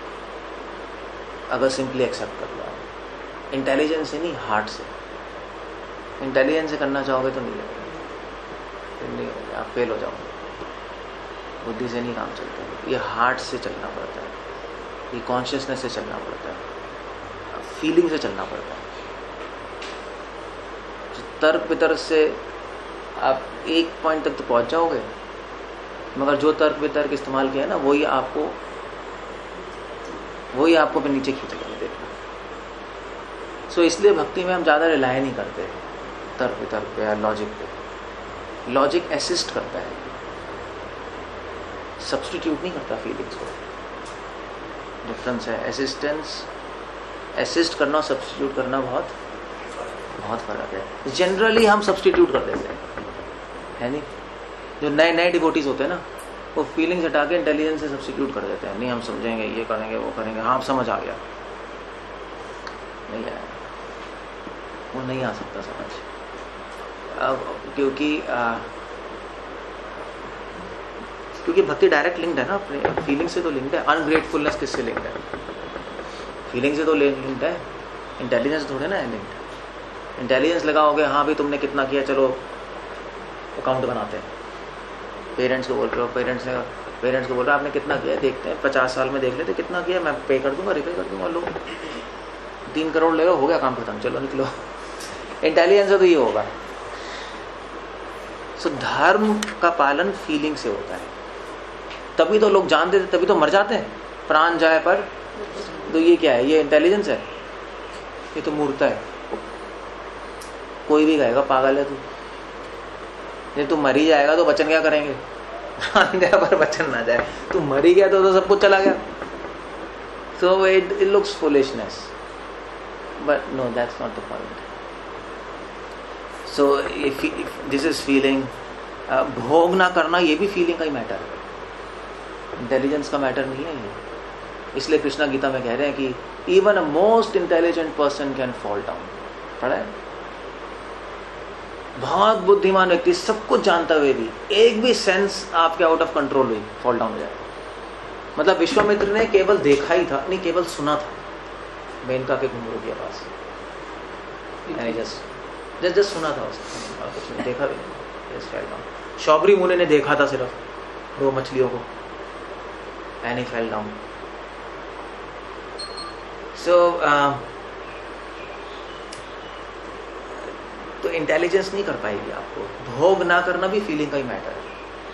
अगर सिंपली एक्सेप्ट कर लो, इंटेलिजेंस से नहीं, हार्ट से। इंटेलिजेंस से करना चाहोगे तो नहीं लगेगा, नहीं होगा, आप फेल हो जाओगे। बुद्धि से नहीं काम चलता है, ये हार्ट से चलना पड़ता है, ये कॉन्शियसनेस से चलना पड़ता है, फीलिंग से चलना पड़ता है। तर्क वितर्क से आप एक पॉइंट तक तो पहुंच जाओगे, मगर जो तर्क वितर्क इस्तेमाल किया है ना, वही आपको वही आपको फिर नीचे खींचेगा, देखना। सो इसलिए भक्ति में हम ज़्यादा रिलाय नहीं करते तर्क वितर्क पे या लॉजिक पे। लॉजिक असिस्ट करता है, सब्स्टिट्यूट नहीं करता फीलिंग्स को। डिफरेंस है, असिस्टेंस, असिस्ट करना और सब्स्टिट्यूट करना बहुत बहुत फर्क है। जनरली हम सब्स्टिट्यूट कर देते हैं, है नहीं। जो नए नए डिवोटीज होते हैं ना, वो फीलिंग्स हटा के इंटेलिजेंस से सब्स्टिट्यूट कर देते हैं। नहीं, हम समझेंगे, ये करेंगे, वो करेंगे, हाँ समझ आ गया। नहीं आया, वो नहीं आ सकता समझ, अब क्योंकि आ, क्योंकि भक्ति डायरेक्ट लिंक्ड है ना, अपने फीलिंग से तो लिंक्ड है। अनग्रेटफुलनेस किससे लिंक्ड है? फीलिंग से तो लिंक्ड है, इंटेलिजेंस थोड़े ना है लिंक्ड। इंटेलिजेंस लगाओगे, हाँ भी तुमने कितना किया, चलो अकाउंट बनाते हैं। पेरेंट्स को बोल रहे हो, पेरेंट्स ने पेरेंट्स को बोल रहे हो आपने कितना किया, देखते हैं पचास साल में देख लेते कितना किया, मैं पे कर दूंगा, रिपे कर दूंगा, लो तीन करोड़ ले लो, हो गया काम खत्म, चलो निकलो। इंटेलिजेंस है तो ये होगा। सो धर्म का पालन फीलिंग से होता है, तभी तो लोग जानते थे, तभी तो मर जाते हैं, प्राण जाए पर। तो ये क्या है? ये इंटेलिजेंस है? ये तो मूर्खता है। कोई भी कहेगा पागल है तू, नहीं तू मर ही जाएगा तो बचन क्या करेंगे? जाए पर बचन ना जाए, तू मर ही गया तो, तो सब कुछ चला गया। So it it looks foolishness, but no, that's not the point. So if this is feeling, भोग ना करना ये भी फीलिंग का ही मैटर है, इंटेलिजेंस का मैटर नहीं है ये। इसलिए कृष्णा गीता में कह रहे हैं कि even a most intelligent person can fall down. पढ़ा है? बहुत बुद्धिमान व्यक्ति सब कुछ जानता हुए भी एक भी सेंस आपके आउट ऑफ कंट्रोल हुई, फॉल डाउन हो जाए। मतलब विश्वामित्र ने केवल देखा ही था, नहीं केवल सुना था मेनका के घुंघरू की आवाज, यानी जस्ट जस्ट जस्ट सुना था उसने, और कुछ नहीं देखा भी नहीं, जस्ट फेल डाउन। शौबरी मुनि ने देखा था सिर्फ दो मछलियों को, and he fell down. So intelligence नहीं कर पाएगी आपको। भोग ना करना भी फीलिंग का ही मैटर है।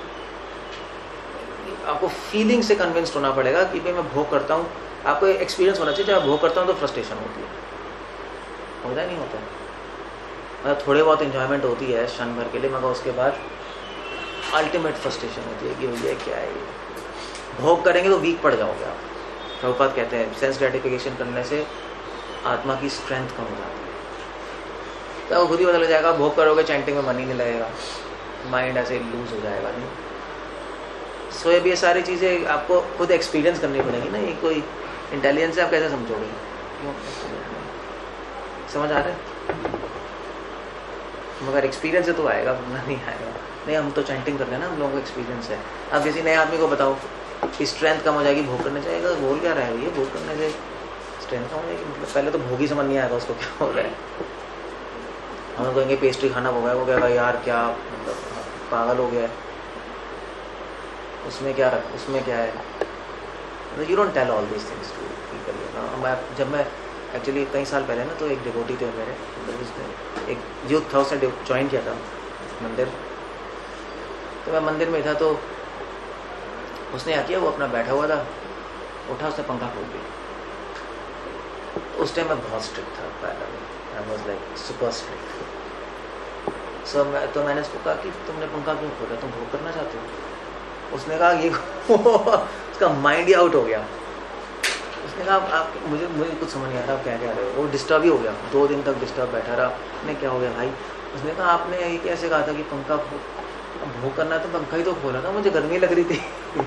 आपको फीलिंग से कन्विंस्ड होना पड़ेगा कि भाई मैं भोग करता हूँ। आपको एक्सपीरियंस होना चाहिए, जब भोग करता हूँ तो फ्रस्ट्रेशन होती है, होता है नहीं होता है, मतलब थोड़े बहुत इंजॉयमेंट होती है क्षण भर के लिए, मगर उसके बाद अल्टीमेट फ्रस्ट्रेशन होती है कि ये क्या है। भोग करेंगे तो वीक पड़ जाओगे आप। प्रभुपाद कहते हैं सेंस ग्रेटिफिकेशन करने से आत्मा की स्ट्रेंथ कम हो जाती है, तो खुद ही पता लग जाएगा। भोग करोगे चैंटिंग में मन ही नहीं लगेगा, माइंड ऐसे लूज हो जाएगा। नहीं सो so, ये सारी चीज़ें आपको खुद एक्सपीरियंस करनी पड़ेगी ना। ये कोई इंटेलिजेंस है आप कैसे समझोगे? क्यों समझ आ रहा है? मगर एक्सपीरियंस से तो आएगा, वरना नहीं आएगा। नहीं हम तो चैंटिंग कर रहे हैं ना, हम लोगों को एक्सपीरियंस है। अब किसी नए आदमी को बताओ कि स्ट्रेंथ कम हो जाएगी भोग करने जाएगा, बोल क्या रहा है ये भोग करने से स्ट्रेंथ कम हो जाएगी? मतलब पहले तो भोग ही समझ नहीं आएगा उसको क्या हो रहा है। हम कहेंगे पेस्ट्री खाना हो गया, वो कहेगा यार क्या मतलब पागल हो गया है, उसमें क्या रख उसमें क्या है। You don't tell all these things to people. मैं जब मैं एक्चुअली कई साल पहले ना, तो एक डिवोटी थे मेरे, उसने एक यूथ था, उसने ज्वाइन किया था मंदिर। तो मैं मंदिर में था, तो उसने क्या किया, वो अपना बैठा हुआ था, उठा उसने पंखा खोल दिया। उस टाइम मैं बहुत स्ट्रिक्ट था, पहले I was like super strict. So मैं तो मैंने उसको कहा कि तुमने पंखा क्यों खोला, तुम भोग करना चाहते हो? उसने कहा ये उसका माइंड ही आउट हो गया। उसने कहा आप मुझे मुझे कुछ समझ नहीं आ रहा, आप क्या कह रहे हो। वो डिस्टर्ब ही हो गया, दो दिन तक डिस्टर्ब बैठा रहा। नहीं क्या हो गया भाई? उसने कहा आपने ये कैसे कहा था कि पंखा भोग करना, तो पंखा ही तो खोला था, मुझे गर्मी लग रही थी।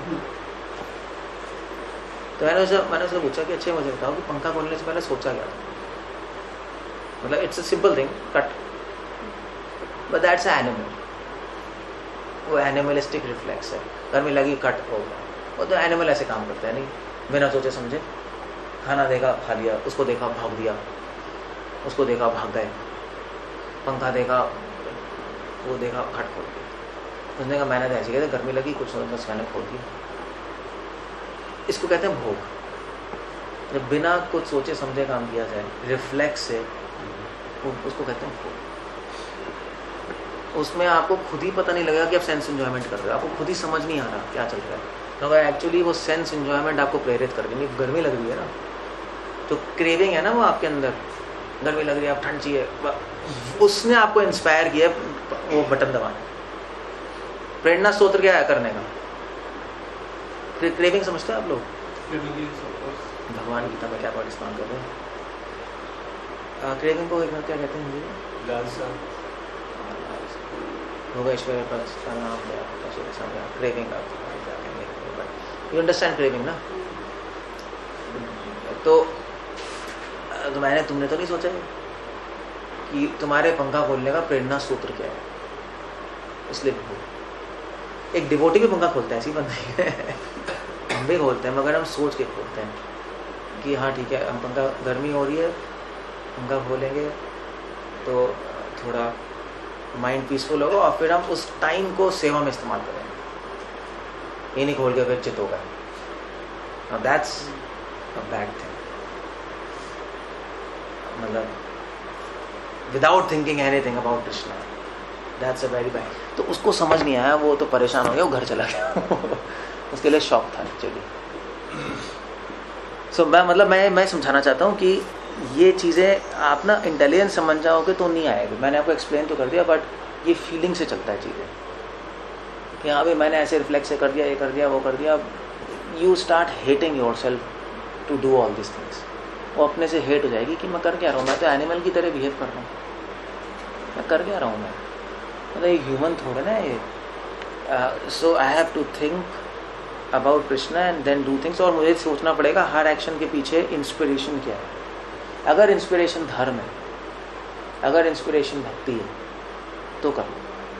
तो मैंने उसे मैंने उससे पूछा कि अच्छे मुझे बताओ कि पंखा खोलने से पहले सोचा क्या था? मतलब it's a simple thing, cut, but that's a animal. वो एनिमलिस्टिक रिफ्लेक्स है। गर्मी लगी, कट हो गया। वो तो एनिमल ऐसे काम करता है, नहीं बिना सोचे समझे। खाना देखा खा लिया, उसको देखा भाग दिया, उसको देखा भाग गए, पंखा देखा वो देखा खट खोल दिया। उसने कहा मैंने तो ऐसे किया था, गर्मी लगी कुछ बस मैंने खोल दिया। इसको कहते हैं भोग। जब बिना कुछ सोचे समझे काम किया जाए रिफ्लेक्स से, उसको कहते हैं भोग। उसमें आपको खुद ही पता नहीं लगेगा कि आप सेंस एंजॉयमेंट कर रहे हो, आपको खुद ही समझ नहीं आ रहा क्या चल रहा है। तो एक्चुअली वो सेंस एंजॉयमेंट आपको प्रेरित कर रही है। गर्मी लग रही है ना, तो क्रेविंग है ना वो आपके अंदर, गर्मी लग रही है, आप ठंड चाहिए, उसने आपको इंस्पायर किया वो बटन दबाने। प्रेरणा स्रोत क्या है करने का? क्रेविंग समझते हैं आप लोग? भगवान गीता में क्या वर्ड इस्तेमाल कर रहे हैं? क्रेविंग को क्या कहते हैं? भोगेश्वर का नाम क्रेविंग। यू अंडरस्टैंड क्रेविंग ना? तो, तो मैंने तुमने तो नहीं सोचा कि तुम्हारे पंखा खोलने का प्रेरणा सूत्र क्या है, इसलिए एक डिवोटी भी पंखा खोलता है, ऐसी बात नहीं है। हम भी खोलते हैं, मगर हम सोच के खोलते हैं कि हाँ ठीक है, हम पंखा गर्मी हो रही है, पंखा खोलेंगे तो थोड़ा माइंड पीसफुल होगा, और फिर हम उस टाइम को सेवा में इस्तेमाल करेंगे। ये नहीं खोल के फिर चित होगा। Now that's a bad thing. मतलब without thinking anything about Krishna, that's a very bad. तो उसको समझ नहीं आया, वो तो परेशान हो गया, वो घर चला गया। उसके लिए शॉक था एक्चुअली। सो so, मैं मतलब मैं मैं समझाना चाहता हूँ कि ये चीज़ें आप ना इंटेलिजेंस समझ जाओगे तो नहीं आएगी। मैंने आपको एक्सप्लेन तो कर दिया, बट ये फीलिंग से चलता है चीज़ें कि हाँ भाई मैंने ऐसे रिफ्लेक्स से कर दिया, ये कर दिया, वो कर दिया। You start hating yourself to do all this things. वो अपने से हेट हो जाएगी कि मैं कर क्या रहा हूँ, मैं तो एनिमल की तरह बिहेव कर रहा हूँ, मैं कर क्या रहा हूँ, मैं मतलब एक ह्यूमन थोड़ा ना ये। So I have to think about Krishna and then do things. और मुझे सोचना पड़ेगा हर एक्शन के पीछे इंस्पिरेशन क्या है। अगर इंस्पिरेशन धर्म है, अगर इंस्पिरेशन भक्ति है तो करो।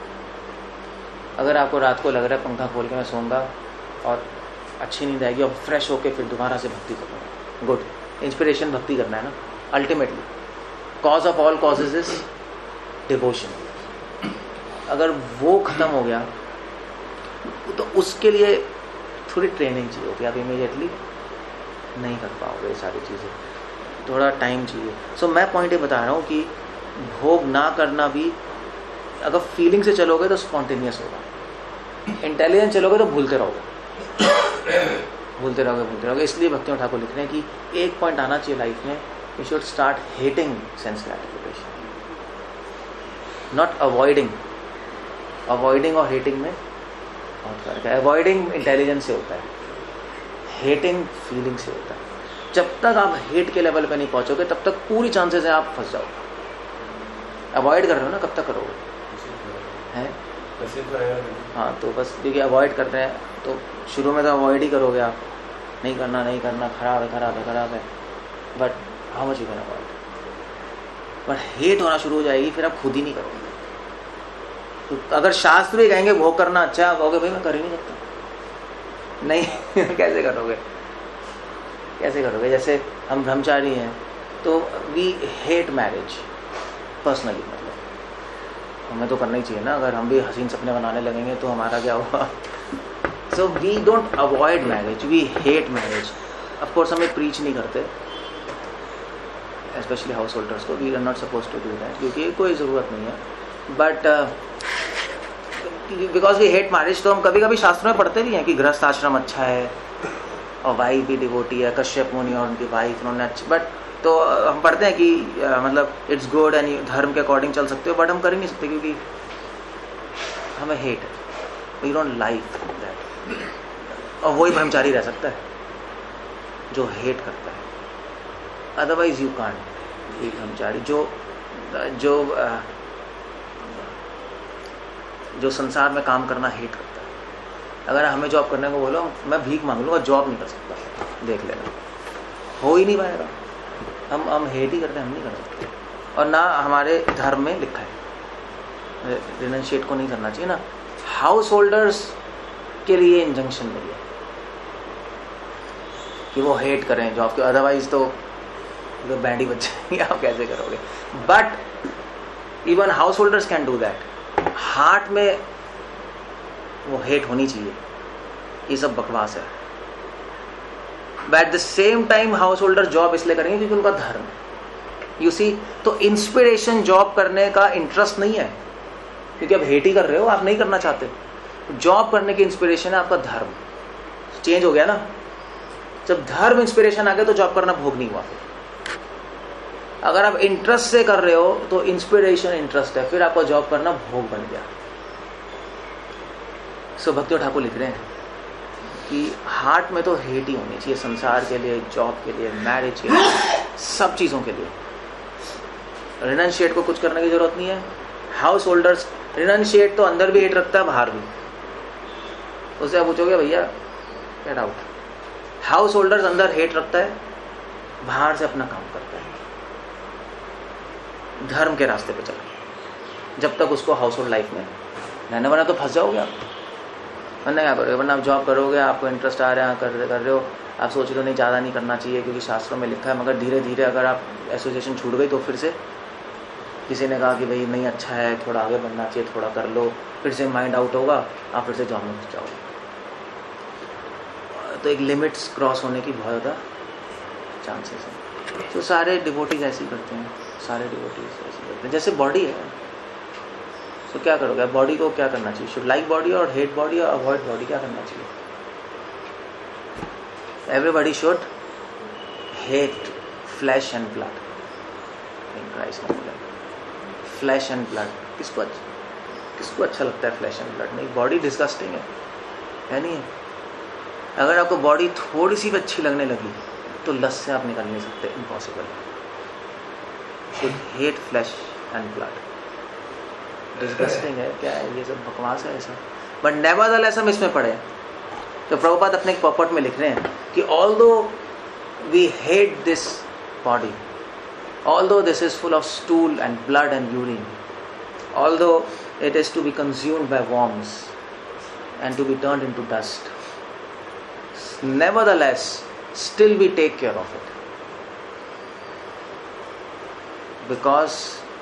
अगर आपको रात को लग रहा है पंखा खोल के मैं सोऊंगा और अच्छी नींद आएगी और फ्रेश होके फिर दोबारा से भक्ति करूँगा, गुड। इंस्पिरेशन भक्ति करना है ना ultimately. Cause of all causes is devotion. अगर वो खत्म हो गया तो उसके लिए थोड़ी ट्रेनिंग चाहिए होती है। आप इमीडिएटली नहीं कर पाओगे ये सारी चीज़ें, थोड़ा टाइम चाहिए। सो so, मैं पॉइंट ये बता रहा हूँ कि भोग ना करना भी, अगर फीलिंग से चलोगे तो स्पॉन्टेनियस होगा, इंटेलिजेंस चलोगे तो भूलते रहोगे भूलते रहोगे भूलते रहोगे इसलिए भक्तियों ठाकुर लिख रहे हैं कि एक पॉइंट आना चाहिए लाइफ में, you should start hating sense gratification, not avoiding. Avoiding और हेटिंग में बहुत फर्क है। अवॉइडिंग इंटेलिजेंस से होता है, हेटिंग फीलिंग से होता है। जब तक आप हेट के लेवल पे नहीं पहुंचोगे तब तक पूरी चांसेस है आप फंस जाओगे। अवॉइड कर रहे हो ना, कब तक करोगे हैं? हाँ, तो बस देखिए अवॉइड कर रहे हैं तो शुरू में तो अवॉइड ही करोगे आप, नहीं करना नहीं करना, खराब है खराब है खराब है, but how much you can avoid. But hate होना शुरू हो जाएगी, फिर आप खुद ही नहीं करोगे। तो अगर शास्त्र भी कहेंगे भोग करना अच्छा है, आप कहोगे भाई मैं कर ही नहीं सकता, नहीं कैसे करोगे कैसे करोगे? जैसे हम ब्रह्मचारी हैं तो वी हेट मैरिज पर्सनली, मतलब हमें तो करना ही चाहिए ना, अगर हम भी हसीन सपने बनाने लगेंगे तो हमारा क्या होगा? So we don't avoid marriage, we hate marriage. Of course हमें प्रीच नहीं करते, स्पेशली हाउस होल्डर्स को, we are not suppose to do that, क्योंकि कोई ज़रूरत नहीं है। But because we hate marriage, तो हम कभी कभी शास्त्रों में पढ़ते भी हैं कि गृहस्थ आश्रम अच्छा है और वाइफ भी डिवोटी है, कश्यप मुनि और उनकी वाइफ उन्होंने अच्छी, बट तो हम पढ़ते हैं कि uh, मतलब इट्स गुड एंड धर्म के अकॉर्डिंग चल सकते हो, बट हम कर ही नहीं सकते क्योंकि हमें हेट है, वी डोंट लाइक दैट। और वही ब्रह्मचारी रह सकता है जो हेट करता है, अदरवाइज यू कांट। ये ब्रह्मचारी जो जो uh, जो संसार में काम करना हेट करता है, अगर हमें जॉब करने को बोलो, मैं भीख मांग लूँगा, जॉब नहीं कर सकता, देख लेना, हो ही नहीं पाएगा। हम हम हेट ही करते हैं, हम नहीं कर सकते। और ना हमारे धर्म में लिखा है रिनंशिएट को नहीं करना चाहिए ना। हाउस होल्डर्स के लिए इंजंक्शन मिली है कि वो हेट करें जॉब के, अदरवाइज तो तो बैंडी बच्चे आप कैसे करोगे? But even householders can do that. Heart में वो हेट होनी चाहिए, ये सब बकवास है। But at the same time householder job इसलिए करेंगे क्योंकि उनका धर्म है। यू सी, तो इंस्पिरेशन जॉब करने का इंटरेस्ट नहीं है, क्योंकि आप हेट ही कर रहे हो, आप नहीं करना चाहते। जॉब करने की इंस्पिरेशन है आपका धर्म। चेंज हो गया ना, जब धर्म इंस्पिरेशन आ गया तो जॉब करना भोग नहीं हुआ। अगर आप इंटरेस्ट से कर रहे हो तो इंस्पिरेशन इंटरेस्ट है, फिर आपका जॉब करना भोग बन गया। सो भक्तियों ठाकुर लिख रहे हैं कि हार्ट में तो हेट ही होनी चाहिए, संसार के लिए, जॉब के लिए, मैरिज के लिए, सब चीज़ों के लिए। रिनंशिएट को कुछ करने की जरूरत नहीं है। हाउस होल्डर्स, रिनंशिएट तो अंदर भी हेट रखता है, बाहर भी। उससे आप पूछोगे भैया गेट आउट। हाउस होल्डर्स अंदर हेट रखता है, बाहर से अपना काम करता है, धर्म के रास्ते पे चला, जब तक उसको हाउस होल्ड लाइफ में रहने वाला तो फंस जाओगे आप। वरना क्या करोगे? वरना आप जॉब करोगे, आपको इंटरेस्ट आ रहा है, कर कर रहे हो, आप सोच रहे हो नहीं ज़्यादा नहीं करना चाहिए क्योंकि शास्त्रों में लिखा है, मगर धीरे धीरे अगर आप एसोसिएशन छूट गई तो फिर से किसी ने कहा कि भाई नहीं अच्छा है, थोड़ा आगे बढ़ना चाहिए, थोड़ा कर लो, फिर से माइंड आउट होगा, आप फिर से जॉब में घुस जाओगे। तो एक लिमिट्स क्रॉस होने की बहुत ज़्यादा चांसेस हैं। तो सारे डिवोटीज ऐसे ही करते हैं, सारे डिवोटीज ऐसे करते हैं। जैसे बॉडी है, तो क्या करोगे? बॉडी को क्या करना चाहिए? शुड लाइक बॉडी और हेट बॉडी और अवॉइड बॉडी, क्या करना चाहिए? Everybody should hate flesh and blood in Christ. Flesh and blood किसको अच्छा किसको अच्छा लगता है? फ्लैश एंड ब्लड नहीं, बॉडी डिस्गस्टिंग है, है नहीं है? अगर आपको बॉडी थोड़ी सी भी अच्छी लगने लगी तो लस्ट से आप निकल नहीं सकते, impossible. Should hate flesh and blood, disgusting है, क्या है ये सब बकवास है ऐसा। बट नेवरदलेस हम इसमें पढ़े तो प्रभुपाद अपने एक पॉपट में लिख रहे हैं कि although we hate this body, although this is full of stool and blood and urine, although it is to be consumed by worms and to be turned into dust, nevertheless still we take care of it because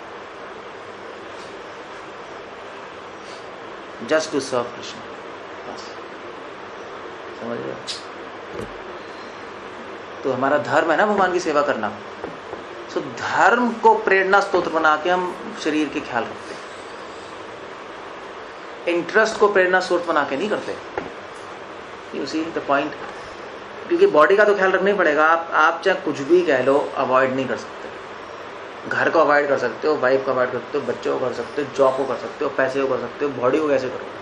just to serve Krishna. बस समझ रहे हो? तो हमारा धर्म है ना भगवान की सेवा करना। सो धर्म को प्रेरणा स्रोत बना के हम शरीर के ख्याल रखते हैं, इंटरेस्ट को प्रेरणा स्रोत बना के नहीं करते। यू सी द पॉइंट, क्योंकि बॉडी का तो ख्याल रखना ही पड़ेगा। आप आप चाहे कुछ भी कह लो, अवॉइड नहीं कर सकते। घर को अवॉइड कर सकते हो, वाइफ को अवॉइड कर सकते हो, बच्चों को कर सकते हो, जॉब को कर सकते हो, पैसे को कर सकते हो, बॉडी को कैसे करोगे?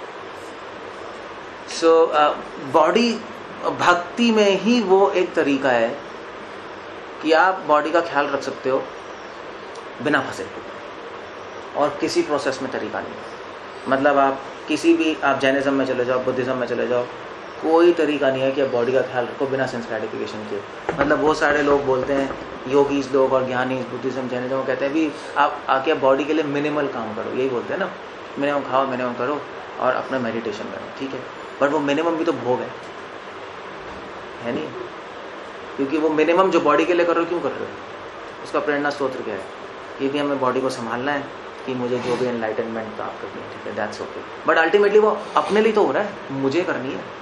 सो बॉडी भक्ति में ही वो एक तरीका है कि आप बॉडी का ख्याल रख सकते हो बिना फंसे, और किसी प्रोसेस में तरीका नहीं। मतलब आप किसी भी, आप जैनिज्म में चले जाओ, बुद्धिज्म में चले जाओ, कोई तरीका नहीं है कि आप बॉडी का ख्याल रखो बिना सेंस ग्रेटिफिकेशन के। मतलब बहुत सारे लोग बोलते हैं, योगीज लोग और ज्ञानी बुद्धिज्म जैनिज्म कहते हैं भी आप आके बॉडी के लिए मिनिमल काम करो, यही बोलते हैं ना, मिनिमम खाओ, मिनिमम करो और अपना मेडिटेशन करो, ठीक है। बट वो मिनिमम भी तो भोग है, है नहीं? क्योंकि वो मिनिमम जो बॉडी के लिए कर रहे हो, क्यों कर रहे हो? उसका प्रेरणा स्रोत क्या है? ये भी हमें बॉडी को संभालना है कि मुझे जो भी एनलाइटनमेंट प्राप्त करनी है, ठीक है, दैट्स ओके। बट अल्टीमेटली वो अपने लिए तो हो रहा है, मुझे करनी है।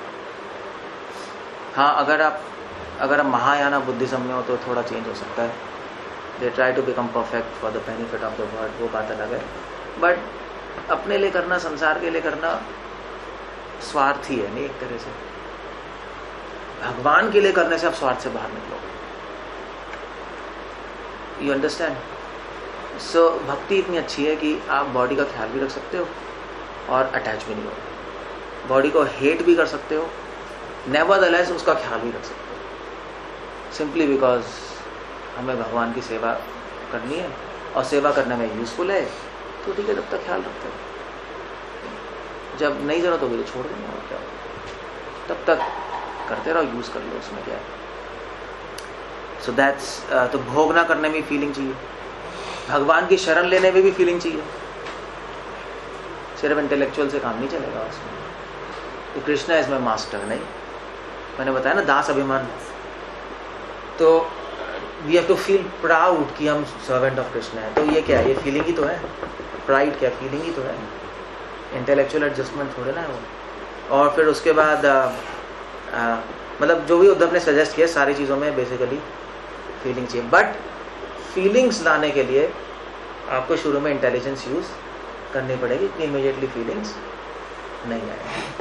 हाँ, अगर आप अगर आप महायाना बुद्धिज्म में हो तो थोड़ा चेंज हो सकता है। They try to become perfect for the benefit of the world, वो बात अलग है। बट अपने लिए करना, संसार के लिए करना स्वार्थी है नहीं एक तरह से। भगवान के लिए करने से आप स्वार्थ से बाहर निकलोगे। You understand? सो भक्ति इतनी अच्छी है कि आप बॉडी का ख्याल भी रख सकते हो और अटैच भी नहीं होगा। बॉडी को हेट भी कर सकते हो, नेवरदलेस उसका ख्याल भी रख सकते हो, सिंपली बिकॉज हमें भगवान की सेवा करनी है और सेवा करने में यूजफुल है, तो ठीक है, तब तक ख्याल रखते हो। जब नहीं जरूरत होगी तो छोड़ देंगे, और क्या होगा। तब तक करते रहो, यूज कर लो, उसमें क्या है। सो so दैट्स uh, तो भोग ना करने में फीलिंग चाहिए, भगवान की शरण लेने में भी फीलिंग चाहिए। सिर्फ इंटेलेक्चुअल से काम नहीं चलेगा उसमें। तो कृष्णा इसमें मास्टर नहीं, मैंने बताया ना, दास अभिमान। तो we have to feel proud कि हम सर्वेंट ऑफ कृष्ण है। तो ये क्या है? ये फीलिंग ही तो है। प्राइड क्या? फीलिंग ही तो है, इंटेलेक्चुअल एडजस्टमेंट थोड़े ना है वो। और फिर उसके बाद आ, आ, मतलब जो भी उद्धव ने सजेस्ट किया सारी चीज़ों में बेसिकली फीलिंग चाहिए। बट फीलिंग्स लाने के लिए आपको शुरू में इंटेलिजेंस यूज करनी पड़ेगी, इतनी इमीडिएटली फीलिंग्स नहीं आएगी।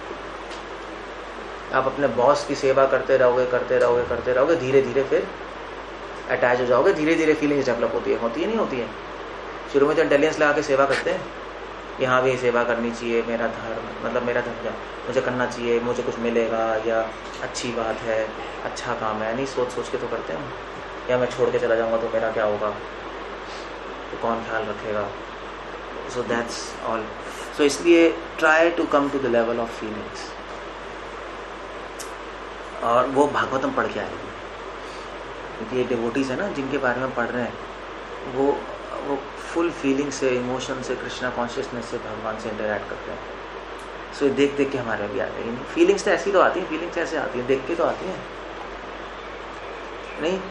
आप अपने बॉस की सेवा करते रहोगे करते रहोगे करते रहोगे धीरे धीरे फिर अटैच हो जाओगे, धीरे धीरे फीलिंग्स डेवलप होती है। होती है नहीं होती है? शुरू में तो इंटेलिजेंस लगा के सेवा करते हैं, यहाँ भी सेवा करनी चाहिए, मेरा धर्म, मतलब मेरा धर्म क्या, मुझे करना चाहिए, मुझे कुछ मिलेगा, या अच्छी बात है, अच्छा काम है, नहीं सोच सोच के तो करते हैं। या मैं छोड़ के चला जाऊँगा तो मेरा क्या होगा, तो कौन ख्याल रखेगा। So that's all. सो इसलिए try to come to the level of feelings, और वो भागवतम पढ़ के आएगी, क्योंकि ये डिवोटीज है ना जिनके बारे में पढ़ रहे हैं, वो वो फुल फीलिंग से, इमोशन से, कृष्णा कॉन्शियसनेस से भगवान से इंटरैक्ट करते हैं। सो so, देख देख के हमारे भी आ जाएगी। फीलिंग्स तो ऐसी तो आती हैं, फीलिंग्स ऐसे आती हैं, देख के तो आती हैं नहीं,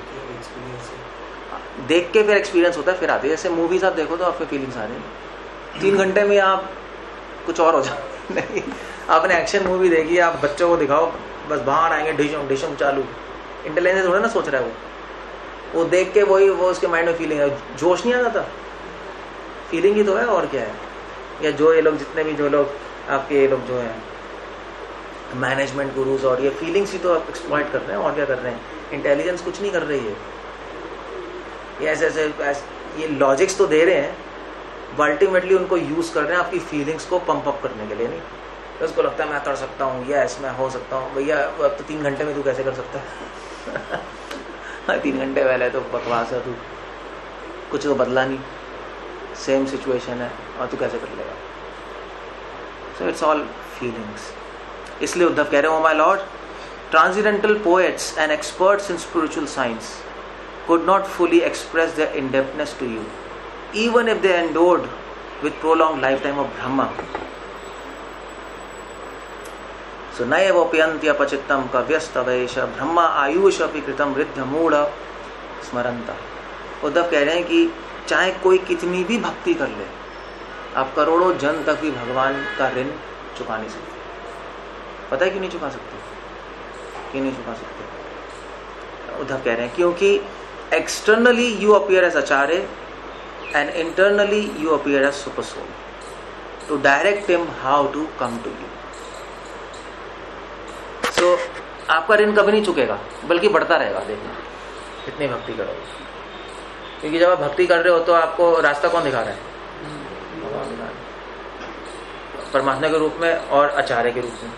देख के फिर एक्सपीरियंस होता है, फिर आती है। जैसे मूवीज आप देखो तो आपको फीलिंग्स आ रही हैं, तीन घंटे में आप कुछ और हो जाओ। नहीं, आपने एक्शन मूवी देखी, आप बच्चों को दिखाओ, बस बाहर आएंगे, डिशम डिशम चालू, इंटेलिजेंस थोड़ा ना सोच रहा है वो वो देख के वही वो उसके माइंड में फीलिंग है, जोश नहीं आता था, फीलिंग ही तो है, और क्या है। या जो ये लोग, जितने भी जो लोग आपके ये लोग जो हैं मैनेजमेंट गुरुज, और ये फीलिंग्स ही तो आप एक्सप्लॉइट कर रहे हैं, और क्या कर रहे हैं। इंटेलिजेंस कुछ नहीं कर रही है, ये ऐसे ऐसे ये लॉजिक्स तो दे रहे हैं, अल्टीमेटली उनको यूज कर रहे हैं आपकी फीलिंग्स को पंप अप करने के लिए। नहीं, तो उसको लगता है मैं कर सकता हूँ, यस मैं हो सकता हूँ। भैया अब तो तीन घंटे में तू कैसे कर सकता है? तीन घंटे पहले तो बकवास है, तू कुछ तो बदला नहीं, सेम सिचुएशन है, और तू कैसे कर लेगा? So it's all feelings. इसलिए उद्धव कह रहे हो, my lord, transcendental poets and experts in spiritual science could not fully express their indebtedness to you, even if they endured with prolonged lifetime of Brahma. So nayavopyanti apachittam kavyastavaisha brahma ayushapi kritam riddha mooda smaranta. Uddhava कह रहे हैं कि चाहे कोई कितनी भी भक्ति कर ले, आप करोड़ों जन तक भी भगवान का ऋण चुका नहीं सकते। पता है क्यों नहीं चुका सकते? क्यों नहीं चुका सकते? उद्धव कह रहे हैं क्योंकि externally you appear as acharya and internally you appear as super soul to direct him how to come to you. So आपका ऋण कभी नहीं चुकेगा, बल्कि बढ़ता रहेगा। देखना कितनी भक्ति करोगे, क्योंकि जब आप भक्ति कर रहे हो तो आपको रास्ता कौन दिखा रहा है? भगवान दिखा रहा है, परमात्मा के रूप में और आचार्य के रूप में।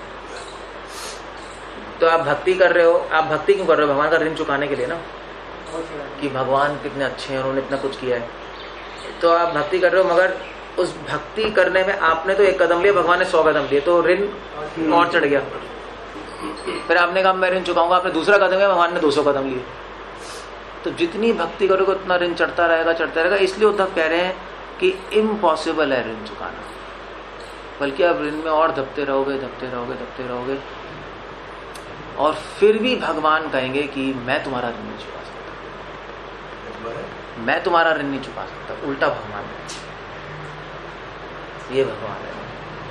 तो आप भक्ति कर रहे हो, आप भक्ति क्यों कर रहे हो? भगवान का ऋण चुकाने के लिए ना, कि भगवान कितने अच्छे हैं, उन्होंने इतना कुछ किया है। तो आप भक्ति कर रहे हो, मगर उस भक्ति करने में आपने तो एक कदम लिया, भगवान ने सौ कदम लिए, तो ऋण और चढ़ गया। फिर आपने कहा मैं ऋण चुकाऊंगा, आपने दूसरा कदम लिया, भगवान ने दो सौ कदम लिए। तो जितनी भक्ति करोगे उतना ऋण चढ़ता रहेगा चढ़ता रहेगा। इसलिए उद्धव कह रहे हैं कि इम्पॉसिबल है ऋण चुकाना, बल्कि आप ऋण में और दबते रहोगे दबते रहोगे दबते रहोगे, और फिर भी भगवान कहेंगे कि मैं तुम्हारा ऋण नहीं चुका सकता, मैं तुम्हारा ऋण नहीं चुका सकता। उल्टा भगवान है, ये भगवान है।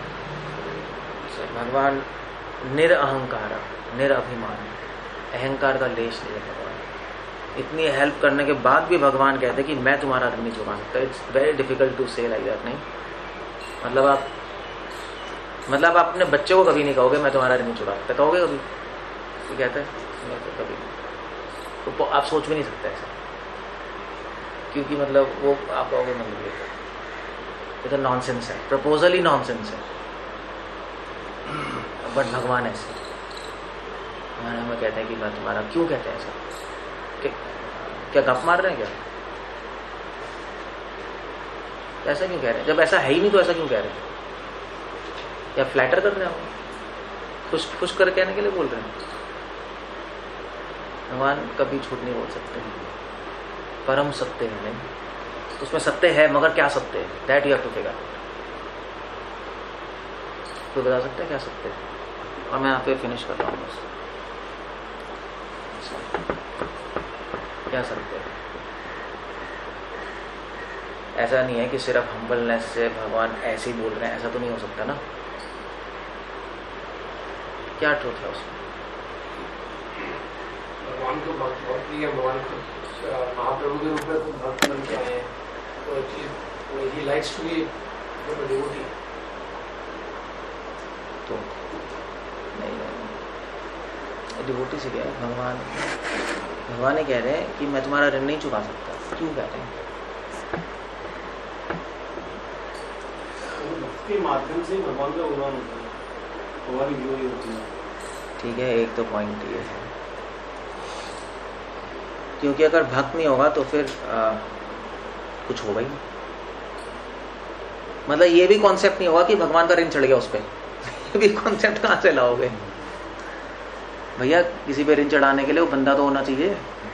भगवान निरअहंकार, निरअभिमान, अहंकार का लेश नहीं है भगवान। इतनी हेल्प करने के बाद भी भगवान कहते हैं कि मैं तुम्हारा ऋण नहीं चुका सकता। It's very difficult to say like that. नहीं मतलब आप मतलब आप अपने बच्चे को कभी नहीं कहोगे मैं तुम्हारा ऋण नहीं चुका सकता, कहोगे कभी? तो कहते हैं कभी नहीं, तो आप सोच भी नहीं सकते ऐसा, क्योंकि मतलब वो आप कहोगे मतलब ये तो नॉनसेंस है, प्रपोजल ही नॉनसेंस है। बट भगवान ऐसे भगवान हमें कहते हैं कि मैं तुम्हारा, क्यों कहते हैं ऐसा? कि, क्या गप मार रहे हैं क्या? ऐसा क्यों कह रहे हैं? जब ऐसा है ही नहीं तो ऐसा क्यों कह रहे हैं? या फ्लैटर कर रहे हैं, खुश खुश कर कहने के लिए बोल रहे हैं? भगवान कभी झूठ नहीं बोल सकते, परम सत्य है। नहीं, उसमें सत्य है, मगर क्या सत्य है? That you have to figure out. तो बता सकते हैं क्या सत्य है? और मैं यहाँ पे फिनिश कर रहा हूँ बस। क्या सत्य है? ऐसा नहीं है कि सिर्फ हम्बलनेस से भगवान ऐसे ही बोल रहे हैं, ऐसा तो नहीं हो सकता ना। क्या ट्रूथ है उसमें? भगवान को भक्त बहुत प्रिय है, भगवान को महाप्रभु के रूप में भक्त बन के आए हैं, तो ही लाइक्स टू बी डिवोटी। तो नहीं, नहीं डिवोटी से क्या है? भगवान भगवान ही कह रहे हैं कि मैं तुम्हारा ऋण नहीं चुका सकता। क्यों कह रहे हैं? भक्ति के माध्यम से भगवान का गुणगान होता है, भगवान की ग्लोरी होती है। ठीक है, एक तो पॉइंट ये है, क्योंकि अगर भक्त नहीं होगा तो फिर आ, कुछ होगा ही नहीं। मतलब ये भी कॉन्सेप्ट नहीं होगा कि भगवान का ऋण चढ़ गया उस पर। ये भी कॉन्सेप्ट कहाँ से लाओगे भैया? किसी पे ऋण चढ़ाने के लिए वो बंदा तो होना चाहिए,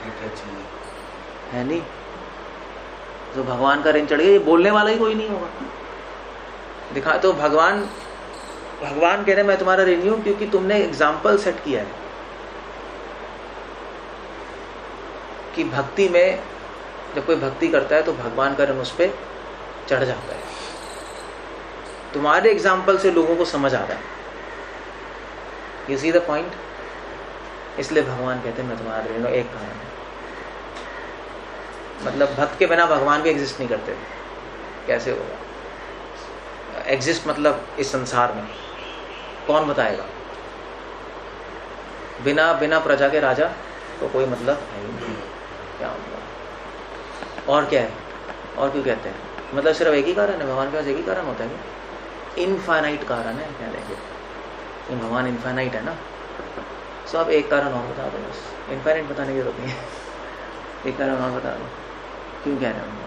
है नहीं? तो भगवान का ऋण चढ़ गया, ये बोलने वाला ही कोई नहीं होगा। दिखा तो भगवान भगवान कह रहे मैं तुम्हारा ऋणी हूं क्योंकि तुमने एग्जाम्पल सेट किया है कि भक्ति में जब कोई भक्ति करता है तो भगवान का ऋण उस पर चढ़ जाता है। तुम्हारे एग्जाम्पल से लोगों को समझ आ रहा है। You see the point? इसलिए भगवान कहते हैं मैं तुम्हारा ऋणी हूं। एक कारण है, मतलब भक्त के बिना भगवान भी एग्जिस्ट नहीं करते। कैसे होगा एग्जिस्ट? मतलब इस संसार में कौन बताएगा? बिना बिना प्रजा के राजा तो कोई मतलब है ही नहीं। क्या मतलब? और क्या है? और क्यों कहते हैं? मतलब सिर्फ एक ही कारण है? भगवान के पास एक ही कारण होता है? इनफाइनाइट कारण है, क्या देंगे? भगवान इनफाइनाइट है ना। सो अब एक कारण और बता दो बस, इनफाइनाइट बताने की जरूरत नहीं है। एक कारण और बता दो, क्यों कह रहे हैं?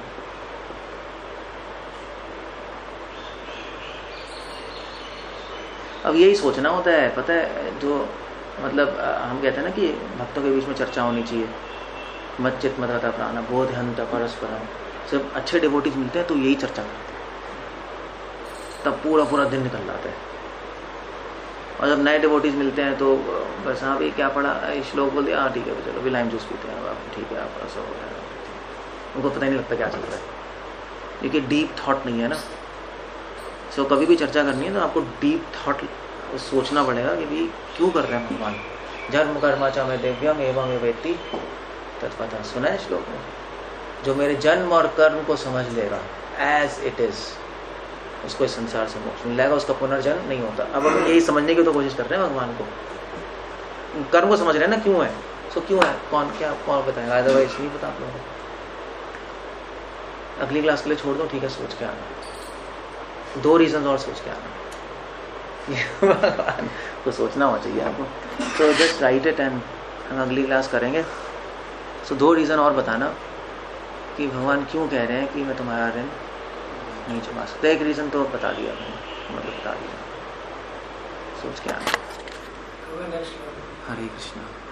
अब यही सोचना होता है, पता है? जो मतलब हम कहते हैं ना कि भक्तों के बीच में चर्चा होनी चाहिए, मत चित मत रता प्राण बोध हंत परस्परम। जब अच्छे डिवोटीज मिलते हैं तो यही चर्चा करते हैं, तब पूरा पूरा दिन निकल जाता है। और जब नए डिवोटीज मिलते हैं तो बस हाँ भाई क्या पढ़ा, श्लोक बोल दिया, हाँ ठीक है चलो भी लाइम जूस पीते हैं, ठीक है आप ऐसा हो रहा है, उनको पता ही नहीं लगता क्या चल रहा है, क्योंकि डीप थॉट नहीं है ना। सो so, कभी भी चर्चा करनी है तो आपको डीप थॉट सोचना पड़ेगा कि भाई क्यों कर रहे हैं भगवान। जन्म कर्मा च में दिव्यम एवं वेत्ति तत्वतः सुना है श्लोक में, जो मेरे जन्म और कर्म को समझ लेगा एज इट इज, उसको इस संसार से मोक्ष मिल जाएगा, उसका पुनर्जन्म नहीं होता। अब हम यही समझने की तो कोशिश कर रहे हैं भगवान को, कर्म को समझ रहे हैं ना, क्यों है, सो क्यों है, कौन क्या कौन बताएगा, अदरवाइज नहीं पता आप लोगों को। अगली क्लास के लिए छोड़ दो, ठीक है, सोच के आना, दो रीजन और सोच के आना। भगवान को सोचना होना चाहिए आपको, तो जस्ट राइट इट एंड हम अगली क्लास करेंगे। सो so, दो रीज़न और बताना कि भगवान क्यों कह रहे हैं कि मैं तुम्हारा ऋण नहीं चुका सकता। एक रीज़न तो बता दिया मैंने, मतलब बता दिया, सोच के आना। हरे कृष्णा।